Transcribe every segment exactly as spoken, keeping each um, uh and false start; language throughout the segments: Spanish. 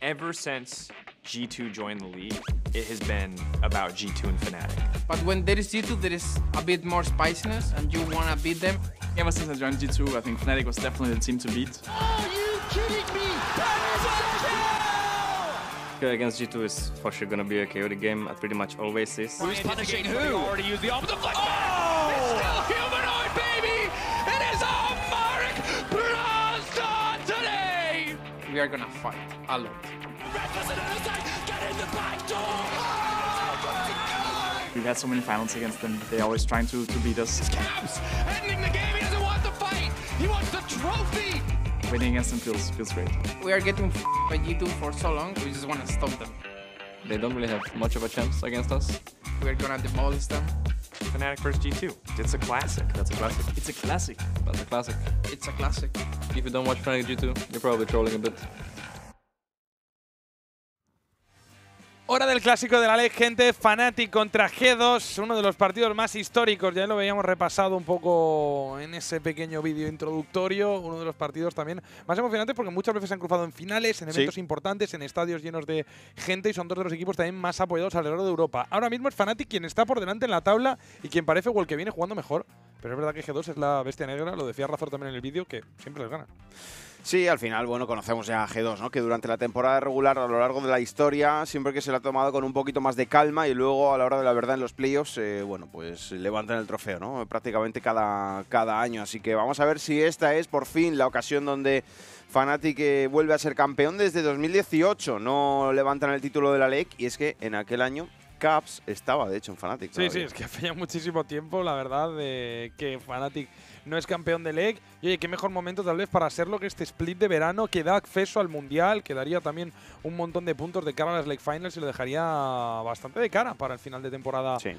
ever since G two joined the league, it has been about G two and Fnatic. But when there is G two, there is a bit more spiciness, and you want to beat them. Ever since I joined G two, I think Fnatic was definitely the team to beat. Are you kidding me? Against G two is for sure gonna be a chaotic game. It pretty much always is. Who's punishing who? Already used the opposite flag. Oh! It's still humanoid, baby! It is a Marek Brazda today! We are gonna fight a lot. Get in the back door! We've had so many finals against them. They're always trying to, to beat us. Caps! Ending the game, he doesn't want the fight! He wants the trophy! Winning against them feels, feels great. We are getting f***ed by G two for so long, we just want to stop them. They don't really have much of a chance against us. We are gonna demolish them. Fnatic versus G two. It's a classic. That's a classic. It's a classic. That's a classic. It's a classic. If you don't watch Fnatic G two, you're probably trolling a bit. Hora del clásico de la ley, gente. Fnatic contra G dos, uno de los partidos más históricos. Ya lo veíamos repasado un poco en ese pequeño vídeo introductorio. Uno de los partidos también más emocionantes porque muchas veces se han cruzado en finales, en eventos sí. importantes, en estadios llenos de gente y son dos de los equipos también más apoyados alrededor de Europa. Ahora mismo es Fnatic quien está por delante en la tabla y quien parece o el que viene jugando mejor. Pero es verdad que G dos es la bestia negra, lo decía Razor también en el vídeo, que siempre les gana. Sí, al final, bueno, conocemos ya a G dos, ¿no? Que durante la temporada regular, a lo largo de la historia, siempre que se la ha tomado con un poquito más de calma y luego a la hora de la verdad en los playoffs, eh, bueno, pues levantan el trofeo, ¿no? Prácticamente cada, cada año. Así que vamos a ver si esta es por fin la ocasión donde Fnatic eh, vuelve a ser campeón desde dos mil dieciocho. No levantan el título de la L E C y es que en aquel año Caps estaba, de hecho, en Fnatic. Sí, todavía. sí, es que hace ya muchísimo tiempo, la verdad, de que Fnatic no es campeón de L E C. Y oye, qué mejor momento tal vez para serlo que este split de verano que da acceso al Mundial, que daría también un montón de puntos de cara a las L E C Finals y lo dejaría bastante de cara para el final de temporada Sí.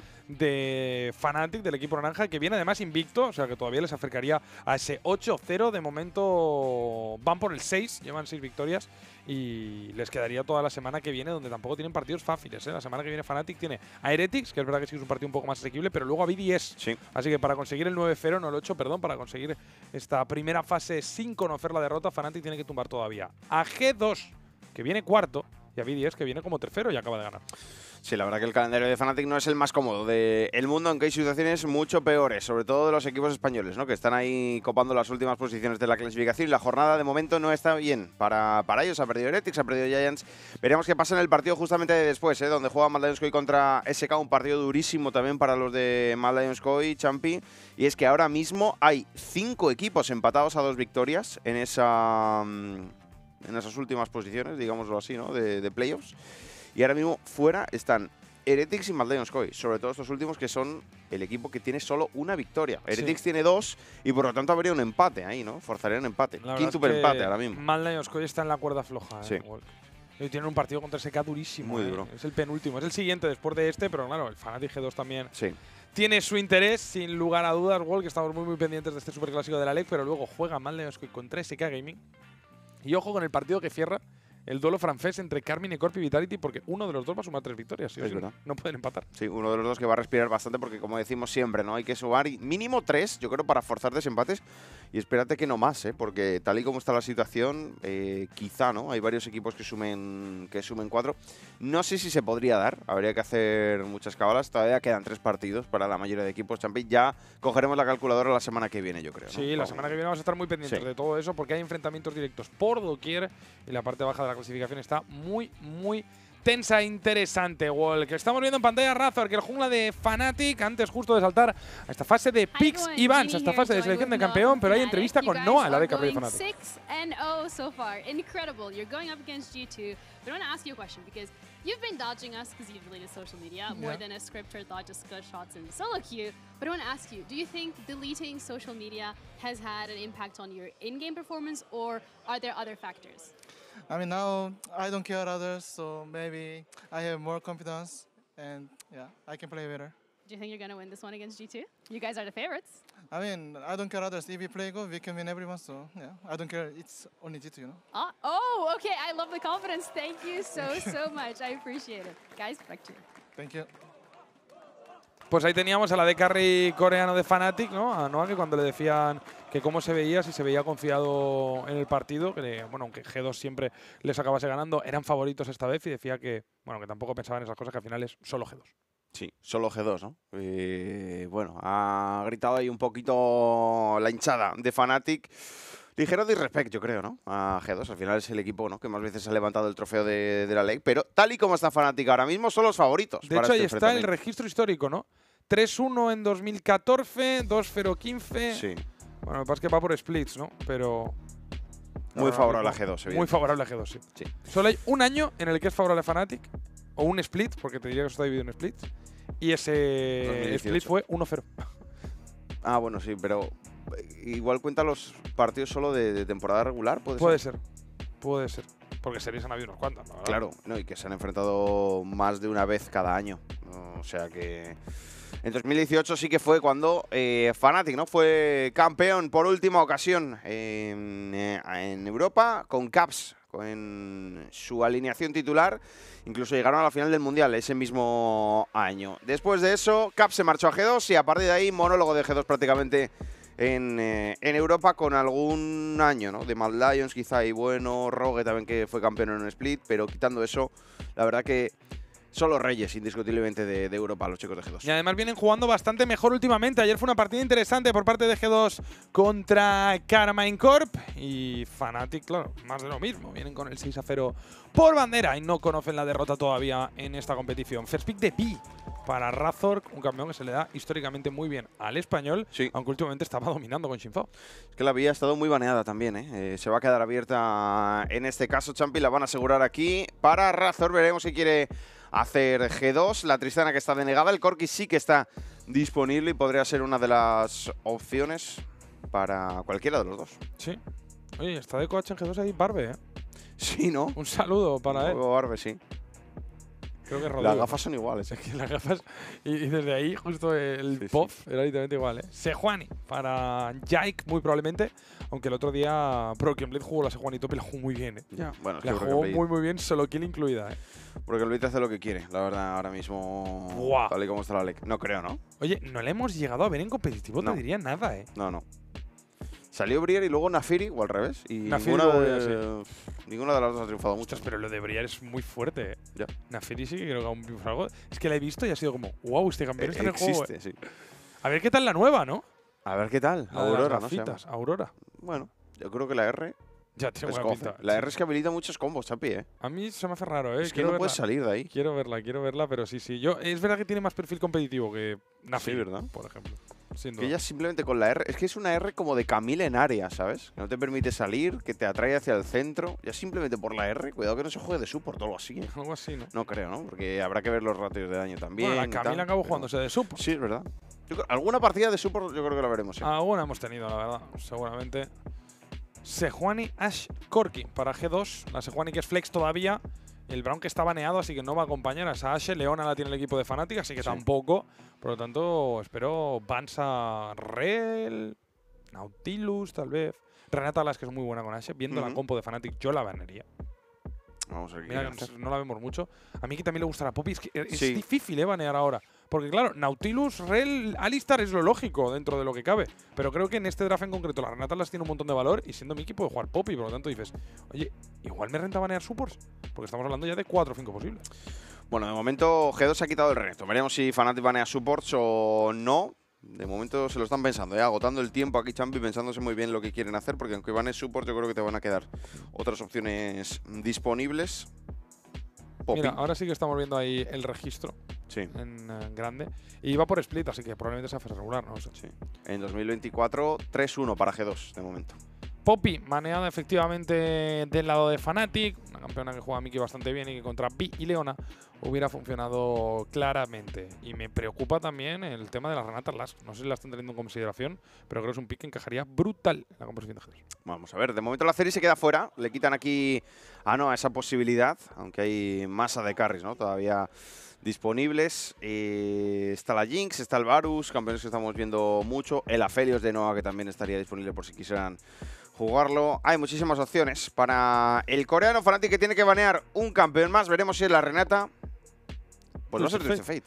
de Fnatic, del equipo naranja, que viene además invicto, o sea que todavía les acercaría a ese ocho cero. De momento van por el seis, llevan seis victorias y les quedaría toda la semana que viene, donde tampoco tienen partidos fáciles, ¿eh? La semana que viene Fnatic tiene a Heretics, que es verdad que sí es un partido un poco más asequible, pero luego a B D S. Sí. Así que para conseguir el nueve cero, no el ocho, perdón, para conseguir esta primera fase sin conocer la derrota, Fnatic tiene que tumbar todavía a G dos, que viene cuarto, y a B D S, que viene como tercero y acaba de ganar. Sí, la verdad que el calendario de Fnatic no es el más cómodo del mundo, aunque hay situaciones mucho peores, sobre todo de los equipos españoles, ¿no? Que están ahí copando las últimas posiciones de la clasificación y la jornada de momento no está bien para, para ellos. Ha perdido Heretics, ha perdido Giants. Veremos qué pasa en el partido justamente después, ¿eh? Donde juega Mad Lions Koi contra S K, un partido durísimo también para los de Mad Lions Koi, Champi. Y es que ahora mismo hay cinco equipos empatados a dos victorias en, esa, en esas últimas posiciones, digámoslo así, ¿no? De, de playoffs. Y ahora mismo fuera están Heretics y Mad Lions Koi, sobre todo estos últimos que son el equipo que tiene solo una victoria. Heretics sí. tiene dos y por lo tanto habría un empate ahí, ¿no? Forzaría un empate. Quintuple empate ahora mismo. Mad Lions Koi está en la cuerda floja. Sí. ¿eh? Y tienen un partido contra S K durísimo. Muy ¿eh? duro. Es el penúltimo, es el siguiente después de este, pero claro, el Fnatic G dos también sí. tiene su interés, sin lugar a dudas, Wall, que estamos muy muy pendientes de este superclásico de la L E C, pero luego juega Mad Lions Koi contra S K Gaming. Y ojo con el partido que cierra el duelo francés entre Karmine Corp y Vitality, porque uno de los dos va a sumar tres victorias. ¿Sí? Es sí, verdad. No pueden empatar. Sí, uno de los dos que va a respirar bastante porque, como decimos siempre, no hay que sumar mínimo tres, yo creo, para forzar desempates. Y espérate que no más, ¿eh? Porque tal y como está la situación, eh, quizá, ¿no? Hay varios equipos que sumen, que sumen cuatro. No sé si se podría dar, habría que hacer muchas cabalas. Todavía quedan tres partidos para la mayoría de equipos. Champi, ya cogeremos la calculadora la semana que viene, yo creo, ¿no? Sí, la vamos. semana que viene vamos a estar muy pendientes Sí. de todo eso, porque hay enfrentamientos directos por doquier y la parte baja de la clasificación está muy, muy tensa e interesante, Wall. Que estamos viendo en pantalla Razor, que el jungla de Fnatic, antes justo de saltar a esta fase de Pix y Vans, a esta fase de selección de campeón, pero hay entrevista con Noah, la de carrera de Fnatic. six and oh so far. Incredible. You're going up against G two. But I want to ask you a question because you've been dodging us because you've deleted social media more Yeah. than a script or thought just good shots in solo queue. But I want to ask you, do you think deleting social media has had an impact on your in-game performance, or are there other factors? I mean, now I don't care others, so maybe I have more confidence, and yeah, I can play better. Do you think you're going to win this one against G two? You guys are the favorites. I mean, I don't care others. If we play good, we can win everyone, so yeah, I don't care. It's only G two, you know? Ah, oh, okay. I love the confidence. Thank you so, so much. I appreciate it. Guys, back to you. Thank you. Pues ahí teníamos a la de carry coreano de Fnatic, ¿no? A Noah, que cuando le decían que cómo se veía, si se veía confiado en el partido, que bueno, aunque G dos siempre les acabase ganando, eran favoritos esta vez y decía que, bueno, que tampoco pensaban esas cosas, que al final es solo G dos. Sí, solo G dos, ¿no? Eh, bueno, ha gritado ahí un poquito la hinchada de Fnatic. Ligero disrespect, yo creo, ¿no? A G dos. Al final es el equipo, ¿no?, que más veces ha levantado el trofeo de, de la Lake. Pero tal y como está Fnatic ahora mismo, son los favoritos. De para hecho, este ahí está el enfrentamiento. registro histórico, ¿no? tres uno en dos mil catorce, dos cero quince. Sí. Bueno, me parece que va por splits, ¿no? Pero… Muy ahora favorable a mismo, G dos, Muy evidente. favorable a G dos, sí. Sí. Solo hay un año en el que es favorable a Fnatic, o un split, porque te diría que eso está dividido en splits, y ese dos mil dieciocho. split fue uno cero. Ah, bueno, sí, pero igual cuenta los partidos solo de, de temporada regular, ¿puede, Puede ser? ser, puede ser. Porque series han habido unos cuantos, ¿no? Claro, no, y que se han enfrentado más de una vez cada año. O sea que… En dos mil dieciocho sí que fue cuando eh, Fnatic, ¿no?, fue campeón por última ocasión en, eh, en Europa con Caps, con su alineación titular. Incluso llegaron a la final del Mundial ese mismo año. Después de eso, Caps se marchó a G dos y a partir de ahí, monólogo de G dos prácticamente en, eh, en Europa, con algún año, ¿no?, de Mad Lions quizá, y bueno, Rogue también, que fue campeón en un split, pero quitando eso, la verdad que son los reyes, indiscutiblemente, de, de Europa, los chicos de G dos. Y además vienen jugando bastante mejor últimamente. Ayer fue una partida interesante por parte de G dos contra Carmine Corp. Y Fnatic, claro, más de lo mismo. Vienen con el seis a cero por bandera y no conocen la derrota todavía en esta competición. First pick de Pi para Razork, un campeón que se le da históricamente muy bien al español, Sí. aunque últimamente estaba dominando con Shinfao. Es que la vía ha estado muy baneada también, ¿eh? Eh, se va a quedar abierta en este caso, Champi, la van a asegurar aquí. Para Razor, veremos si quiere hacer G dos. La Tristana, que está denegada. El Corki sí que está disponible y podría ser una de las opciones para cualquiera de los dos. Sí. Oye, está de coach en G dos ahí Barbe, ¿eh? Sí, ¿no? Un saludo para Un él. poco Barbe, sí. Creo que es Las Rodrigo. gafas son iguales, ¿eh? Es que las gafas. Y, y desde ahí, justo el Sí, pop era literalmente igual, ¿eh? Sejuani para Jake, muy probablemente. Aunque el otro día Broken Blade jugó la Sejuani top y la jugó muy bien, ¿eh? Ya, bueno, es que La Broken jugó Blade- muy, muy bien, solo kill incluida, ¿eh? Porque el Blade hace lo que quiere, la verdad, ahora mismo. Buah. Tal y como está la L E C. No creo, ¿no? Oye, no le hemos llegado a ver en competitivo, No. te diría nada, ¿eh? No, no. Salió Briar y luego Nafiri, o al revés. Y Nafiri ninguna, luego de, ninguna de las dos ha triunfado mucho. Ostras, pero lo de Briar es muy fuerte, ¿eh? Ya. Nafiri sí que creo que aún vimos algo. Es que la he visto y ha sido como, wow, este campeón Eh, está en el juego, existe, ¿eh? sí. A ver qué tal la nueva, ¿no? A ver qué tal. La de Aurora, las ¿no? Se llama. gafitas, Aurora. Bueno, yo creo que la R Ya tiene buena escoge. pinta. La R es que habilita muchos combos, Chapi, ¿eh? A mí se me hace raro, ¿eh? Es que Quiero no verla. puedes salir de ahí. Quiero verla, quiero verla, pero sí, sí. Yo, es verdad que tiene más perfil competitivo que Nafi, Sí, ¿verdad? por ejemplo. Sin Que duda. ella simplemente con la R… Es que es una R como de Camille en área, ¿sabes? Que no te permite salir, que te atrae hacia el centro. Ya simplemente por la R, cuidado que no se juegue de support o algo así, ¿eh? Algo así, ¿no? No creo, ¿no? Porque habrá que ver los ratios de daño también. Bueno, la y tal, Camila acabó pero- jugándose de supo. Sí, es verdad. Yo creo- alguna partida de support yo creo que la veremos, ¿eh? Alguna hemos tenido, la verdad, seguramente. Sejuani Ash Corki para G dos. La Sejuani que es flex todavía. El Brown que está baneado, así que no va a acompañar a esa Ashe. Leona la tiene el equipo de Fnatic, así que Sí. tampoco. Por lo tanto, espero Bansa Rel, Nautilus, tal vez. Renata Las, que es muy buena con Ashe. Viendo la Ujú. compo de Fnatic, yo la banearía. Vamos a ver qué Mira, quieren que hacer. no la vemos mucho. A mí que también le gusta la Poppy. Es, que es Sí. difícil, ¿eh? Banear ahora. Porque, claro, Nautilus, Rel, Alistar es lo lógico dentro de lo que cabe. Pero creo que en este draft en concreto la Renata las tiene un montón de valor y siendo Mickey puede jugar Poppy. Por lo tanto dices, oye, igual me renta banear supports. Porque estamos hablando ya de cuatro o cinco posibles. Bueno, de momento G dos se ha quitado el reto. Veremos si Fnatic banea supports o no. De momento se lo están pensando, ¿eh? Agotando el tiempo aquí, Champi, pensándose muy bien lo que quieren hacer, porque aunque banees support, yo creo que te van a quedar otras opciones disponibles. Poppy. Mira, ahora sí que estamos viendo ahí el registro Sí, en eh, grande. Y va por split, así que probablemente sea fase regular, no lo sé. sí. En dos mil veinticuatro, tres uno para G dos, de momento. Poppy, maneada efectivamente del lado de Fnatic, una campeona que juega a Mickey bastante bien y que contra Pi y Leona hubiera funcionado claramente. Y me preocupa también el tema de las Renata Lask. No sé si la están teniendo en consideración, pero creo que es un pick que encajaría brutal en la composición de G dos. Vamos a ver, de momento la serie se queda fuera. Le quitan aquí a Noah esa posibilidad, aunque hay masa de carries, ¿no? Todavía disponibles. Eh, está la Jinx, está el Varus, campeones que estamos viendo mucho. El Aphelios de Noah, que también estaría disponible por si quisieran jugarlo. Hay muchísimas opciones para el coreano Fnatic, que tiene que banear un campeón más. Veremos si es la Renata. Pues va a ser Twisted Twisted Fate.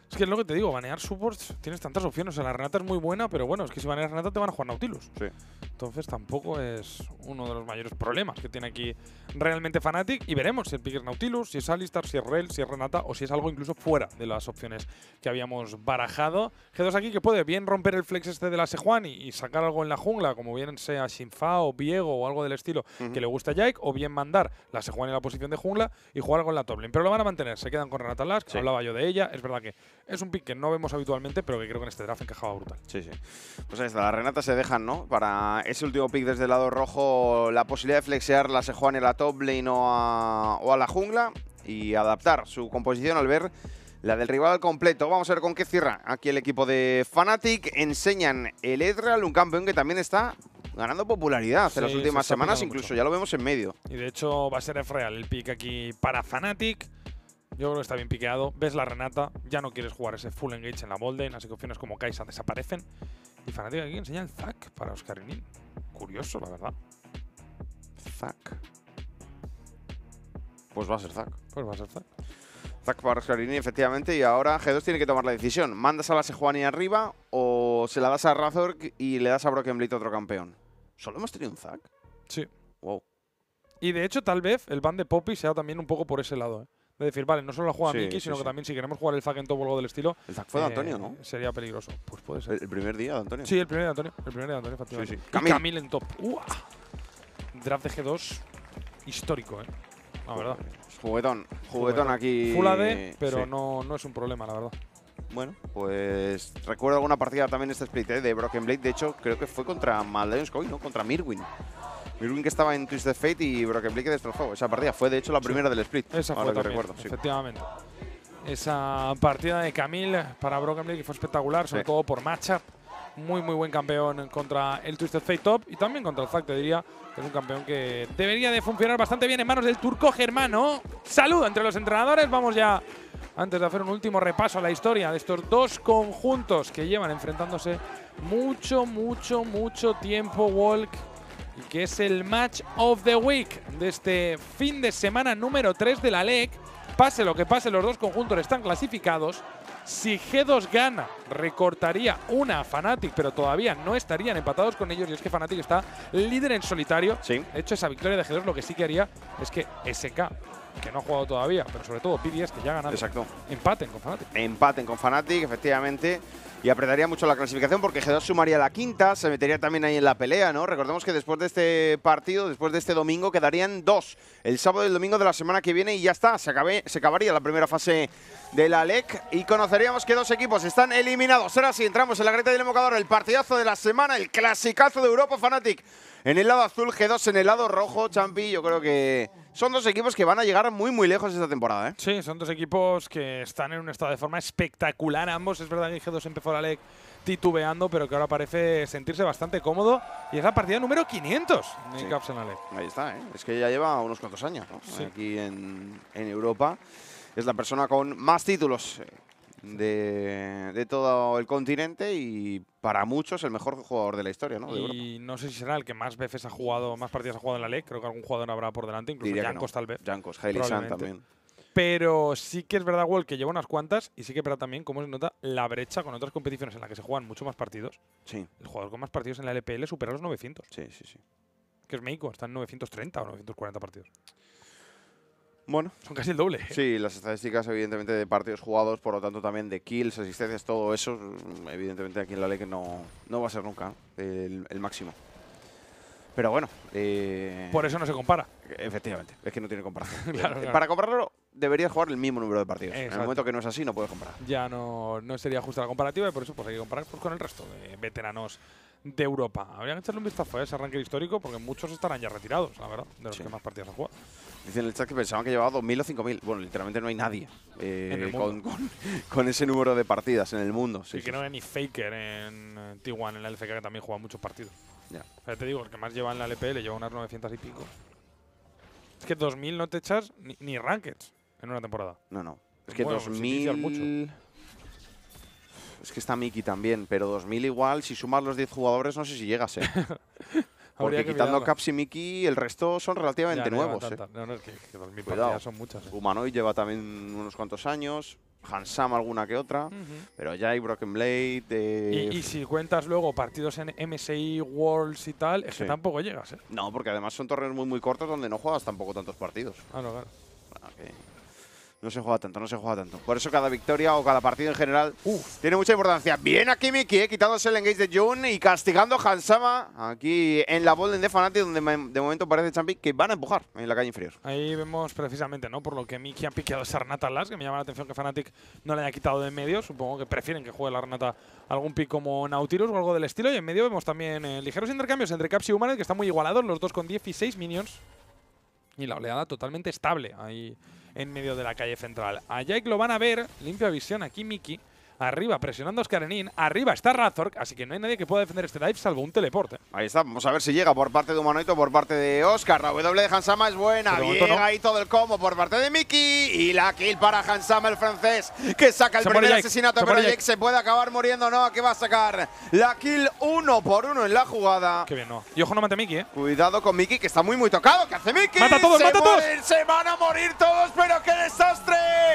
Es que es lo que te digo, banear supports, tienes tantas opciones. O sea, la Renata es muy buena, pero bueno, es que si baneas Renata te van a jugar Nautilus. Sí. Entonces tampoco es uno de los mayores problemas que tiene aquí realmente Fnatic. Y veremos si el pick es Nautilus, si es Alistar, si es Rel, si es Renata o si es algo incluso fuera de las opciones que habíamos barajado. G dos aquí que puede bien romper el flex este de la Sejuani y, y sacar algo en la jungla, como bien sea Xingfa o Viego o algo del estilo uh-huh. que le gusta a Jake, o bien mandar la Sejuani en la posición de jungla y jugar algo en la top lane. Pero lo van a mantener, se quedan con Renata Lask, sí. hablaba yo de ella. Es verdad que es un pick que no vemos habitualmente, pero que creo que en este draft encajaba brutal. Sí, sí. Pues ahí está, las Renatas se dejan, ¿no? Para ese último pick desde el lado rojo, la posibilidad de flexear la Sejuani a la top lane o a, o a la jungla y adaptar su composición al ver la del rival al completo. Vamos a ver con qué cierra aquí el equipo de Fnatic. Enseñan el Ezreal, un campeón que también está ganando popularidad sí, en las últimas semanas, incluso mucho. Ya lo vemos en medio. Y de hecho va a ser Ezreal el pick aquí para Fnatic. Yo creo que está bien piqueado. Ves la Renata, ya no quieres jugar ese full engage en la boldlane, así que opciones como Kai'Sa desaparecen. Y Fnatic aquí enseña el Zac para Oscarinin. Curioso, la verdad. Zac. Pues va a ser Zac. Pues va a ser Zac. Zac para Oscarinin, efectivamente. Y ahora G dos tiene que tomar la decisión. ¿Mandas a la Sejuani arriba o se la das a Razork y le das a Broken Blade otro campeón? ¿Solo hemos tenido un Zac? Sí. Wow. Y de hecho, tal vez el ban de Poppy sea también un poco por ese lado, ¿eh? De decir, vale, no solo la juega sí, Miki, sí, sino sí. que también si queremos jugar el Zac en top o algo del estilo… El Zac fue de Antonio, eh, ¿no? Sería peligroso. Pues puede ser. ¿El primer día de Antonio? Sí, el primer de Antonio. El primer de Antonio, efectivamente. Sí, sí. Y Camille. Camille en top. ¡Uah! Draft de G dos histórico, ¿eh? La verdad. Juguetón. Juguetón aquí. Full A D, pero sí. no, no es un problema, la verdad. Bueno, pues recuerdo alguna partida también este split ¿eh? de Broken Blade. De hecho, creo que fue contra Maldives Coin, ¿no? Contra Mirwin. Mirwin que estaba en Twisted Fate y Broken Blade que destrozó. Esa partida fue, de hecho, la primera sí. del split. Esa fue también, recuerdo, sí. efectivamente. Esa partida de Camille para Broken Blade que fue espectacular, sobre sí. todo por matchup. Muy, muy buen campeón contra el Twisted Fate top y también contra el Zac, te diría que es un campeón que debería de funcionar bastante bien en manos del turco germano. Saludo entre los entrenadores. Vamos ya, antes de hacer un último repaso a la historia de estos dos conjuntos que llevan enfrentándose mucho, mucho, mucho tiempo, Walk, y que es el Match of the Week de este fin de semana número tres de la L E C. Pase lo que pase, los dos conjuntos están clasificados. Si G dos gana, recortaría una a Fnatic, pero todavía no estarían empatados con ellos. Y es que Fnatic está líder en solitario. Sí. De hecho, esa victoria de G dos lo que sí que haría es que S K, que no ha jugado todavía, pero sobre todo P D S, que ya ha ganado, exacto. empaten con Fnatic. Empaten con Fnatic, efectivamente. Y apretaría mucho la clasificación porque G dos sumaría la quinta, se metería también ahí en la pelea, ¿no? Recordemos que después de este partido, después de este domingo, quedarían dos. El sábado y el domingo de la semana que viene y ya está. Se, acabe, se acabaría la primera fase de la L E C y conoceríamos que dos equipos están eliminados. Ahora sí, entramos en la greta del embocador, el partidazo de la semana, el clasicazo de Europa. Fnatic en el lado azul, G dos en el lado rojo. Champi, yo creo que son dos equipos que van a llegar muy, muy lejos esta temporada, ¿eh? Sí, son dos equipos que están en un estado de forma espectacular ambos. Es verdad que G dos empezó la L E C titubeando, pero que ahora parece sentirse bastante cómodo. Y es la partida número quinientos en sí. Caps en la L E C. Ahí está, ¿eh? Es que ya lleva unos cuantos años, ¿no? Sí. Aquí en, en Europa. Es la persona con más títulos de, de todo el continente y para muchos el mejor jugador de la historia, ¿no? De y Europa. No sé si será el que más veces ha jugado, más partidas ha jugado en la L E C. Creo que algún jugador habrá por delante, incluso Jankos no. tal vez. Jankos, Hailey San también. Pero sí que es verdad, Wall, que lleva unas cuantas y sí que es verdad también cómo se nota la brecha con otras competiciones en las que se juegan mucho más partidos. Sí. El jugador con más partidos en la L P L supera los novecientos. Sí, sí, sí. Que es Meiko, está en novecientos treinta o novecientos cuarenta partidos. Bueno. Son casi el doble. Sí, las estadísticas evidentemente de partidos jugados, por lo tanto también de kills, asistencias, todo eso, evidentemente aquí en la L E C no, no va a ser nunca el, el máximo. Pero bueno. Eh, por eso no se compara. Efectivamente, es que no tiene comparación. claro, claro. Para compararlo deberías jugar el mismo número de partidos. Exacto. En el momento que no es así no puedes comparar. Ya no, no sería justa la comparativa y por eso pues hay que comparar pues, con el resto de veteranos de Europa. Habría que echarle un vistazo a ese arranque histórico porque muchos estarán ya retirados, la verdad, de los sí. que más partidas han jugado. Dicen en el chat que pensaban que llevaba dos mil o cinco mil. Bueno, literalmente no hay nadie eh, con, con, con ese número de partidas en el mundo. Sí, y que sí. no hay ni Faker en T uno, en la L C K, que también juega muchos partidos. Ya. Ya te digo, el que más lleva en la L P L lleva unas novecientas y pico. Es que dos mil no te echas ni, ni rankeds en una temporada. No, no. Es que bueno, dos mil… Mucho. Es que está Miki también, pero dos mil igual, si sumas los diez jugadores, no sé si llegas, ¿eh? Porque quitando mirarlo. Caps y Miki, el resto son relativamente ya, no nuevos, ¿eh? No, no, es que, que dos mil partidas son muchas. ¿eh? Humanoid lleva también unos cuantos años. Hansama alguna que otra, Uh-huh. pero ya hay Broken Blade. Eh, y, y si cuentas luego partidos en M S I, Worlds y tal, es Sí. que tampoco llegas, ¿eh? No, porque además son torneos muy muy cortos donde no juegas tampoco tantos partidos. Claro, claro. Ah, que no se juega tanto, no se juega tanto. Por eso cada victoria o cada partido en general Uf. tiene mucha importancia. Bien aquí Miki, eh, quitándose el engage de Jun y castigando a Hansama aquí en la Bolden de Fnatic, donde de momento parece Champi que van a empujar en la calle inferior. Ahí vemos precisamente, ¿no? Por lo que Miki ha piqueado esa Arnata Last, que me llama la atención que Fnatic no le haya quitado de en medio. Supongo que prefieren que juegue la Arnata algún pick como Nautilus o algo del estilo. Y en medio vemos también eh, ligeros intercambios entre Caps y Humanoid, que están muy igualados, los dos con dieciséis minions. Y la oleada totalmente estable ahí en medio de la calle central. A Jake lo van a ver, limpia visión aquí Miki. Arriba presionando a Oscarenin, arriba está Razork, así que no hay nadie que pueda defender este dive salvo un teleporte. Ahí está, vamos a ver si llega por parte de Humanoid o por parte de Oscar. La W de Hansama es buena, Pero bien no. ahí todo el combo por parte de Miki. Y la kill para Hansama, el francés, que saca el Se muere primer Jake, asesinato, se pero muere Jake Jake. se puede acabar muriendo, ¿no? ¿Qué va a sacar? La kill uno por uno en la jugada. Qué bien, no. Y ojo, no mate Miki, ¿eh? Cuidado con Miki, que está muy muy tocado. ¿Qué hace Miki? ¡Mata a todos, se mata a todos! mueren, Se van a morir todos, pero qué desastre.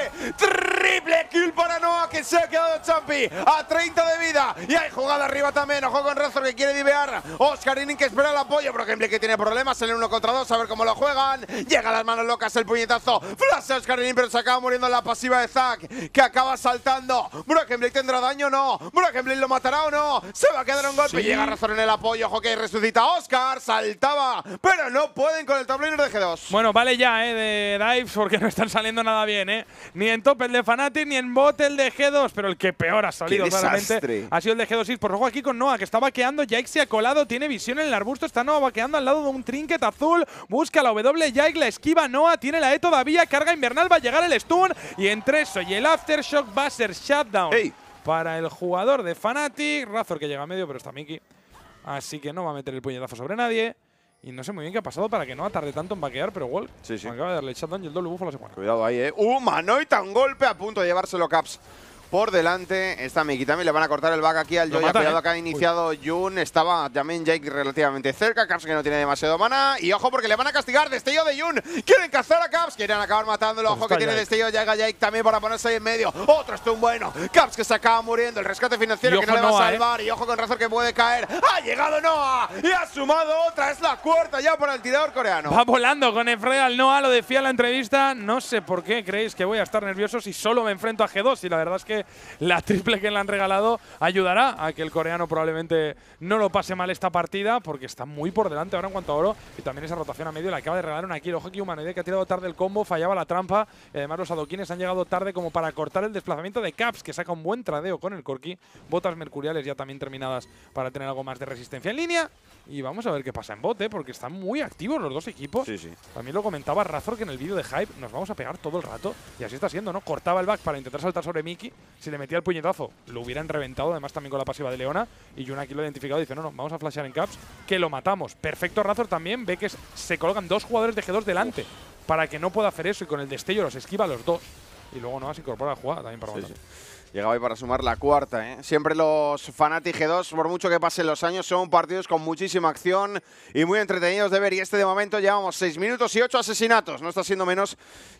Triple kill para Noah, que se ha quedado Champi a treinta de vida. Y hay jugada arriba también. Ojo con Razor, que quiere divear. Oscarini, que espera el apoyo. Broken Blade, que tiene problemas. Salen uno contra dos, a ver cómo lo juegan. Llega a las manos locas el puñetazo. Flash a Oscarini, pero se acaba muriendo en la pasiva de Zack, que acaba saltando. Broken Blade tendrá daño o no. Broken Blade lo matará o no. Se va a quedar un golpe. Sí. Llega Razor en el apoyo. Ojo que resucita a Oscar. Saltaba, pero no pueden con el top laner de G dos. Bueno, vale ya, ¿eh? De dives, porque no están saliendo nada bien, ¿eh? Ni en top el de Fnatic, ni en bot el de G dos, pero el que peor ha salido ¡Qué claramente desastre! ha sido el de G dos. Por ojo aquí con Noah, que está vaqueando. Jake se ha colado, tiene visión en el arbusto. Está Noah vaqueando al lado de un trinket azul. Busca la W, Jake la esquiva. Noah tiene la E todavía. Carga invernal, va a llegar el stun. Y entre eso y el aftershock va a ser shutdown ¡Ey! para el jugador de Fnatic. Razor, que llega a medio, pero está Miki. Así que no va a meter el puñetazo sobre nadie. Y no sé muy bien qué ha pasado para que no tarde tanto en vaquear, pero Wall Sí, sí. acaba de darle el shutdown y el doble buffo a la semana. Cuidado ahí, eh. Humanoid a un golpe a punto de llevárselo Caps por delante. Está Miki también. Le van a cortar el back aquí al Lo Joy. matan, Cuidado ¿eh? que ha iniciado Jun. Estaba también Jake relativamente cerca. Caps que no tiene demasiado mana. Y ojo porque le van a castigar. Destello de Jun. Quieren cazar a Caps. Quieren acabar matándolo. Pues Ojo está que tiene Jake. destello. Llega Jake también para ponerse ahí en medio. Otro stun bueno. Caps que se acaba muriendo. El rescate financiero Y que no ojo le va Noah, a salvar. Y ojo con Razor que puede caer. Ha llegado Noah. Y ha sumado otra. Es la cuarta ya para el tirador coreano. Va volando con Efraín al Noah, lo decía en la entrevista. No sé por qué creéis que voy a estar nervioso si solo me enfrento a G dos. Y la verdad es que la triple que le han regalado ayudará a que el coreano probablemente no lo pase mal esta partida, porque está muy por delante ahora en cuanto a oro. Y también esa rotación a medio le acaba de regalar una kill. Ojo que Humanoid, que ha tirado tarde el combo, fallaba la trampa. Y además los adoquines han llegado tarde como para cortar el desplazamiento de Caps, que saca un buen tradeo con el Corki. Botas mercuriales ya también terminadas para tener algo más de resistencia en línea. Y vamos a ver qué pasa en bot, ¿eh? Porque están muy activos los dos equipos. Sí, sí. También lo comentaba Razor, que en el vídeo de Hype nos vamos a pegar todo el rato. Y así está siendo, ¿no? Cortaba el back para intentar saltar sobre Miki. Si le metía el puñetazo, lo hubieran reventado. Además también con la pasiva de Leona. Y Jun aquí lo ha identificado y dice, no, no, vamos a flashear en Caps, que lo matamos. Perfecto Razor también. Ve que se colocan dos jugadores de G dos delante para que no pueda hacer eso. Y con el destello los esquiva a los dos. Y luego no se incorpora a la jugada también para Sí, matar. sí. Llegaba ahí para sumar la cuarta, ¿eh? Siempre los Fnatic G dos, por mucho que pasen los años, son partidos con muchísima acción y muy entretenidos de ver. Y este de momento llevamos seis minutos y ocho asesinatos. No está siendo menos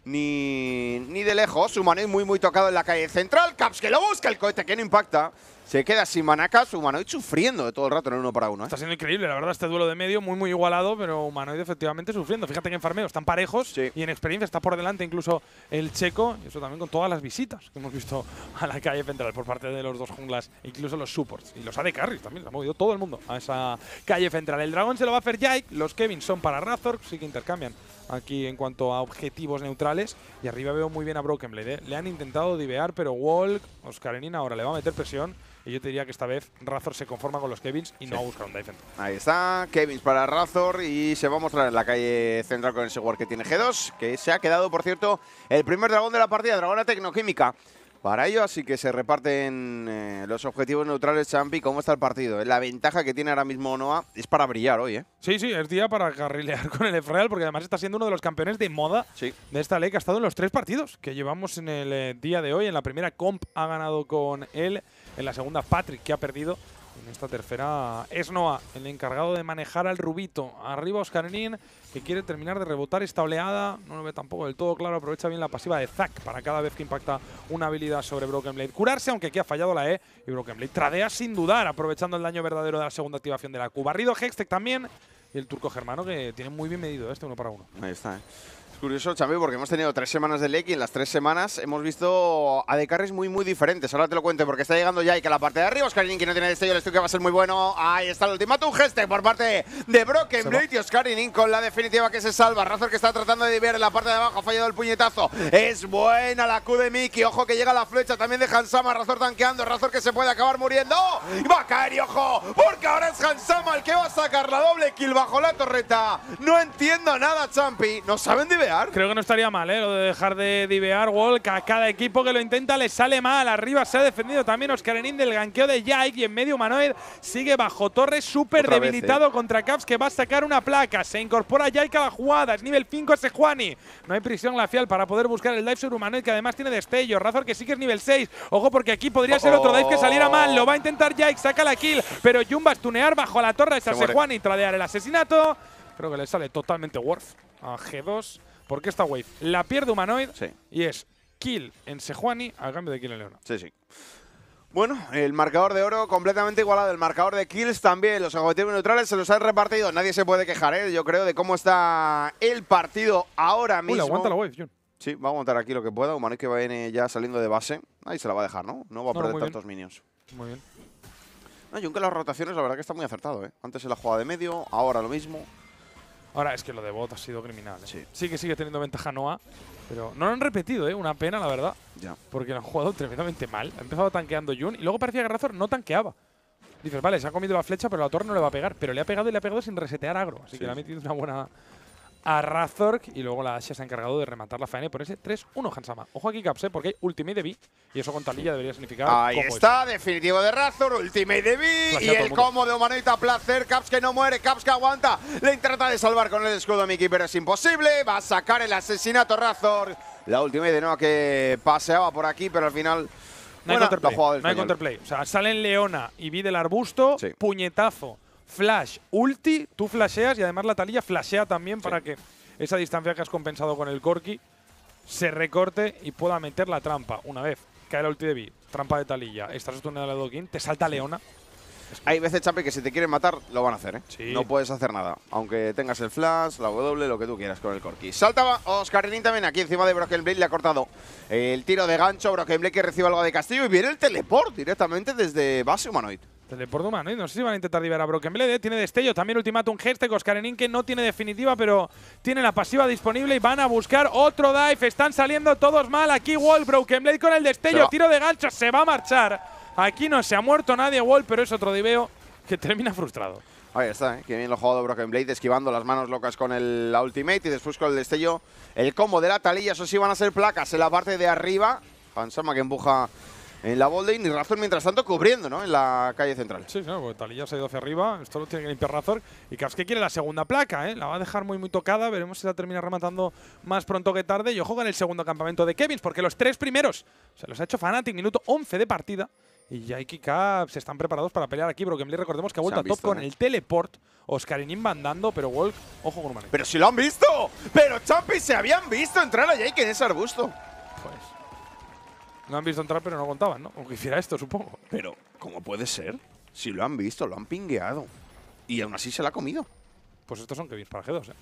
ni, ni de lejos. Humanoid muy muy tocado en la calle central. Caps que lo busca, el cohete que no impacta. Se queda sin manacas. Humanoid sufriendo de todo el rato en el uno para uno, ¿eh? Está siendo increíble, la verdad, este duelo de medio, muy muy igualado, pero Humanoid efectivamente sufriendo. Fíjate que en farmeo están parejos Sí. y en experiencia está por delante incluso el checo, y eso también con todas las visitas que hemos visto a la calle central por parte de los dos junglas, incluso los supports y los A D carries también, se ha movido todo el mundo a esa calle central. El dragón se lo va a hacer Jake, los Kevin son para Razor, sí que intercambian aquí en cuanto a objetivos neutrales. Y arriba veo muy bien a Broken Blade, ¿eh? Le han intentado divear, pero Walk, Oscarenin ahora le va a meter presión. Y yo te diría que esta vez Razor se conforma con los Kevins y Sí. no va a buscar un dive. Ahí está, Kevins para Razor y se va a mostrar en la calle central con ese war que tiene G dos, que se ha quedado, por cierto, el primer dragón de la partida, Dragona Tecnoquímica. Para ello, así que se reparten eh, los objetivos neutrales, Champi. ¿Cómo está el partido? La ventaja que tiene ahora mismo Noah es para brillar hoy, ¿eh? Sí, sí, es día para carrilear con el Efrael, porque además está siendo uno de los campeones de moda Sí. de esta ley, que ha estado en los tres partidos que llevamos en el eh, día de hoy. En la primera comp ha ganado con él, en la segunda Patrick, que ha perdido En esta tercera es Noah, el encargado de manejar al Rubito. Arriba Oscarinin, que quiere terminar de rebotar esta oleada. No lo ve tampoco del todo claro. Aprovecha bien la pasiva de Zack para cada vez que impacta una habilidad sobre Broken Blade. Curarse, aunque aquí ha fallado la E. Y Broken Blade tradea sin dudar, aprovechando el daño verdadero de la segunda activación de la Q. Barrido Hextech también. Y el turco germano, que tiene muy bien medido este uno para uno. Ahí está, ¿eh? Es curioso, Champi, porque hemos tenido tres semanas de Lake y en las tres semanas hemos visto A D carries muy, muy diferentes. Ahora te lo cuento porque está llegando ya y que la parte de arriba Oscarinin, que no tiene destello, el estudio va a ser muy bueno. Ahí está el ultimátum Geste por parte de Broken Blade y Oscarinin con la definitiva que se salva. Razor que está tratando de dividir en la parte de abajo, ha fallado el puñetazo. Es buena la Q de Mickey, ojo que llega la flecha también de Hansama. Razor tanqueando, Razor que se puede acabar muriendo. Y va a caer y ojo, porque ahora es Hansama el que va a sacar la doble kill bajo la torreta. No entiendo nada, Champi. ¿No saben divear? Creo que no estaría mal, ¿eh? Lo de dejar de divear. Walk a cada equipo que lo intenta le sale mal. Arriba se ha defendido también Oscarinin del ganqueo de Jake y en medio Humanoid sigue bajo torre súper debilitado vez, eh. contra Caps, que va a sacar una placa. Se incorpora Jake a la jugada. Es nivel cinco Sejuani. No hay prisión glacial para poder buscar el dive sobre Humanoid, que además tiene destello. Razor que sí que es nivel seis. Ojo porque aquí podría ser otro dive que saliera mal. Lo va a intentar Jake, saca la kill. Pero Jumba stunear bajo la torre de Sejuani, tradear el asesinato. Creo que le sale totalmente worth a G dos. Porque esta wave la pierde Humanoid sí. y es kill en Sejuani a cambio de kill en Leona. Sí, sí. Bueno, el marcador de oro completamente igualado. El marcador de kills también. Los objetivos neutrales se los han repartido. Nadie se puede quejar, ¿eh? Yo creo, de cómo está el partido ahora mismo. Uy, aguanta la wave, Jun. Sí, va a aguantar aquí lo que pueda. Humanoid que viene ya saliendo de base. Ahí se la va a dejar, ¿no? No va a no, perder no, tantos bien. minions. Muy bien. No, Jun, que las rotaciones la verdad que está muy acertado, ¿eh? Antes en la jugada de medio, ahora lo mismo. Ahora es que lo de bot ha sido criminal. ¿eh? Sí. sí que sigue teniendo ventaja Noah, pero no lo han repetido, ¿eh? Una pena, la verdad. Ya. Porque lo han jugado tremendamente mal. Ha empezado tanqueando Jun y luego parecía que Razor no tanqueaba. Dices, vale, se ha comido la flecha, pero la torre no le va a pegar. Pero le ha pegado y le ha pegado sin resetear agro. Así sí, que le ha sí. metido una buena a Razor. Y luego la Asha se ha encargado de rematar la faena y ponerse tres uno Hansama. Ojo aquí, Caps, ¿eh? Porque hay ultimate de B. Y eso con talilla debería significar. Ahí está, eso. Definitivo de Razor, ultimate de B. Y el combo de Humanoid a placer. Caps que no muere, Caps que aguanta. Le trata de salvar con el escudo a Mickey, pero es imposible. Va a sacar el asesinato Razor. La ultimate de Noah que paseaba por aquí, pero al final. No hay counterplay. No hay counterplay. O sea, salen Leona y B del arbusto, sí. puñetazo, flash, ulti, tú flasheas y además la talilla flashea también sí. para que esa distancia que has compensado con el Corki se recorte y pueda meter la trampa. Una vez cae la ulti de B, trampa de talilla, estás estuneado de Dokin, te salta Leona. Es que hay veces, Champi, que si te quieren matar, lo van a hacer, ¿eh? Sí. No puedes hacer nada. Aunque tengas el flash, la W, lo que tú quieras con el Corki. Saltaba Oscarinin también aquí encima de Broken Blade. Le ha cortado el tiro de gancho. Broken Blade que recibe algo de castigo y viene el teleport directamente desde base Humanoid. Teleport de Humanoid. No sé si van a intentar liberar a Broken Blade. ¿eh? Tiene destello. También ultimátum Hextech. Oscarinin que no tiene definitiva, pero tiene la pasiva disponible y van a buscar otro dive. Están saliendo todos mal. Aquí Wall. Broken Blade con el destello. Tiro de gancho. Se va a marchar. Aquí no se ha muerto nadie, Wall, pero es otro diveo que termina frustrado. Ahí está, ¿eh? Que bien lo ha jugado Broken Blade, esquivando las manos locas con el la ultimate y después con el destello. El combo de la talilla, eso sí van a ser placas en la parte de arriba. Hansama que empuja en la bolding y Razor mientras tanto cubriendo, ¿no? En la calle central. Sí, claro, porque talilla se ha ido hacia arriba. Esto lo tiene que limpiar Razor. Y Caps que quiere la segunda placa, ¿eh? La va a dejar muy, muy tocada. Veremos si la termina rematando más pronto que tarde. Y ojo con el segundo campamento de Kevins, porque los tres primeros se los ha hecho Fnatic, minuto once de partida. Y Jake y Caps están preparados para pelear aquí. Broken Blade, recordemos que ha vuelto a top visto, con ¿eh? el teleport. Oscarinin mandando, pero Walk, ojo con Humanoid. ¡Pero si lo han visto! ¡Pero Champi se habían visto entrar a Jake en ese arbusto! Pues. No han visto entrar, pero no contaban, ¿no? Aunque hiciera esto, supongo. Pero, ¿cómo puede ser? Si lo han visto, lo han pingueado. Y aún así se la ha comido. Pues estos son Kevins para G dos, ¿eh?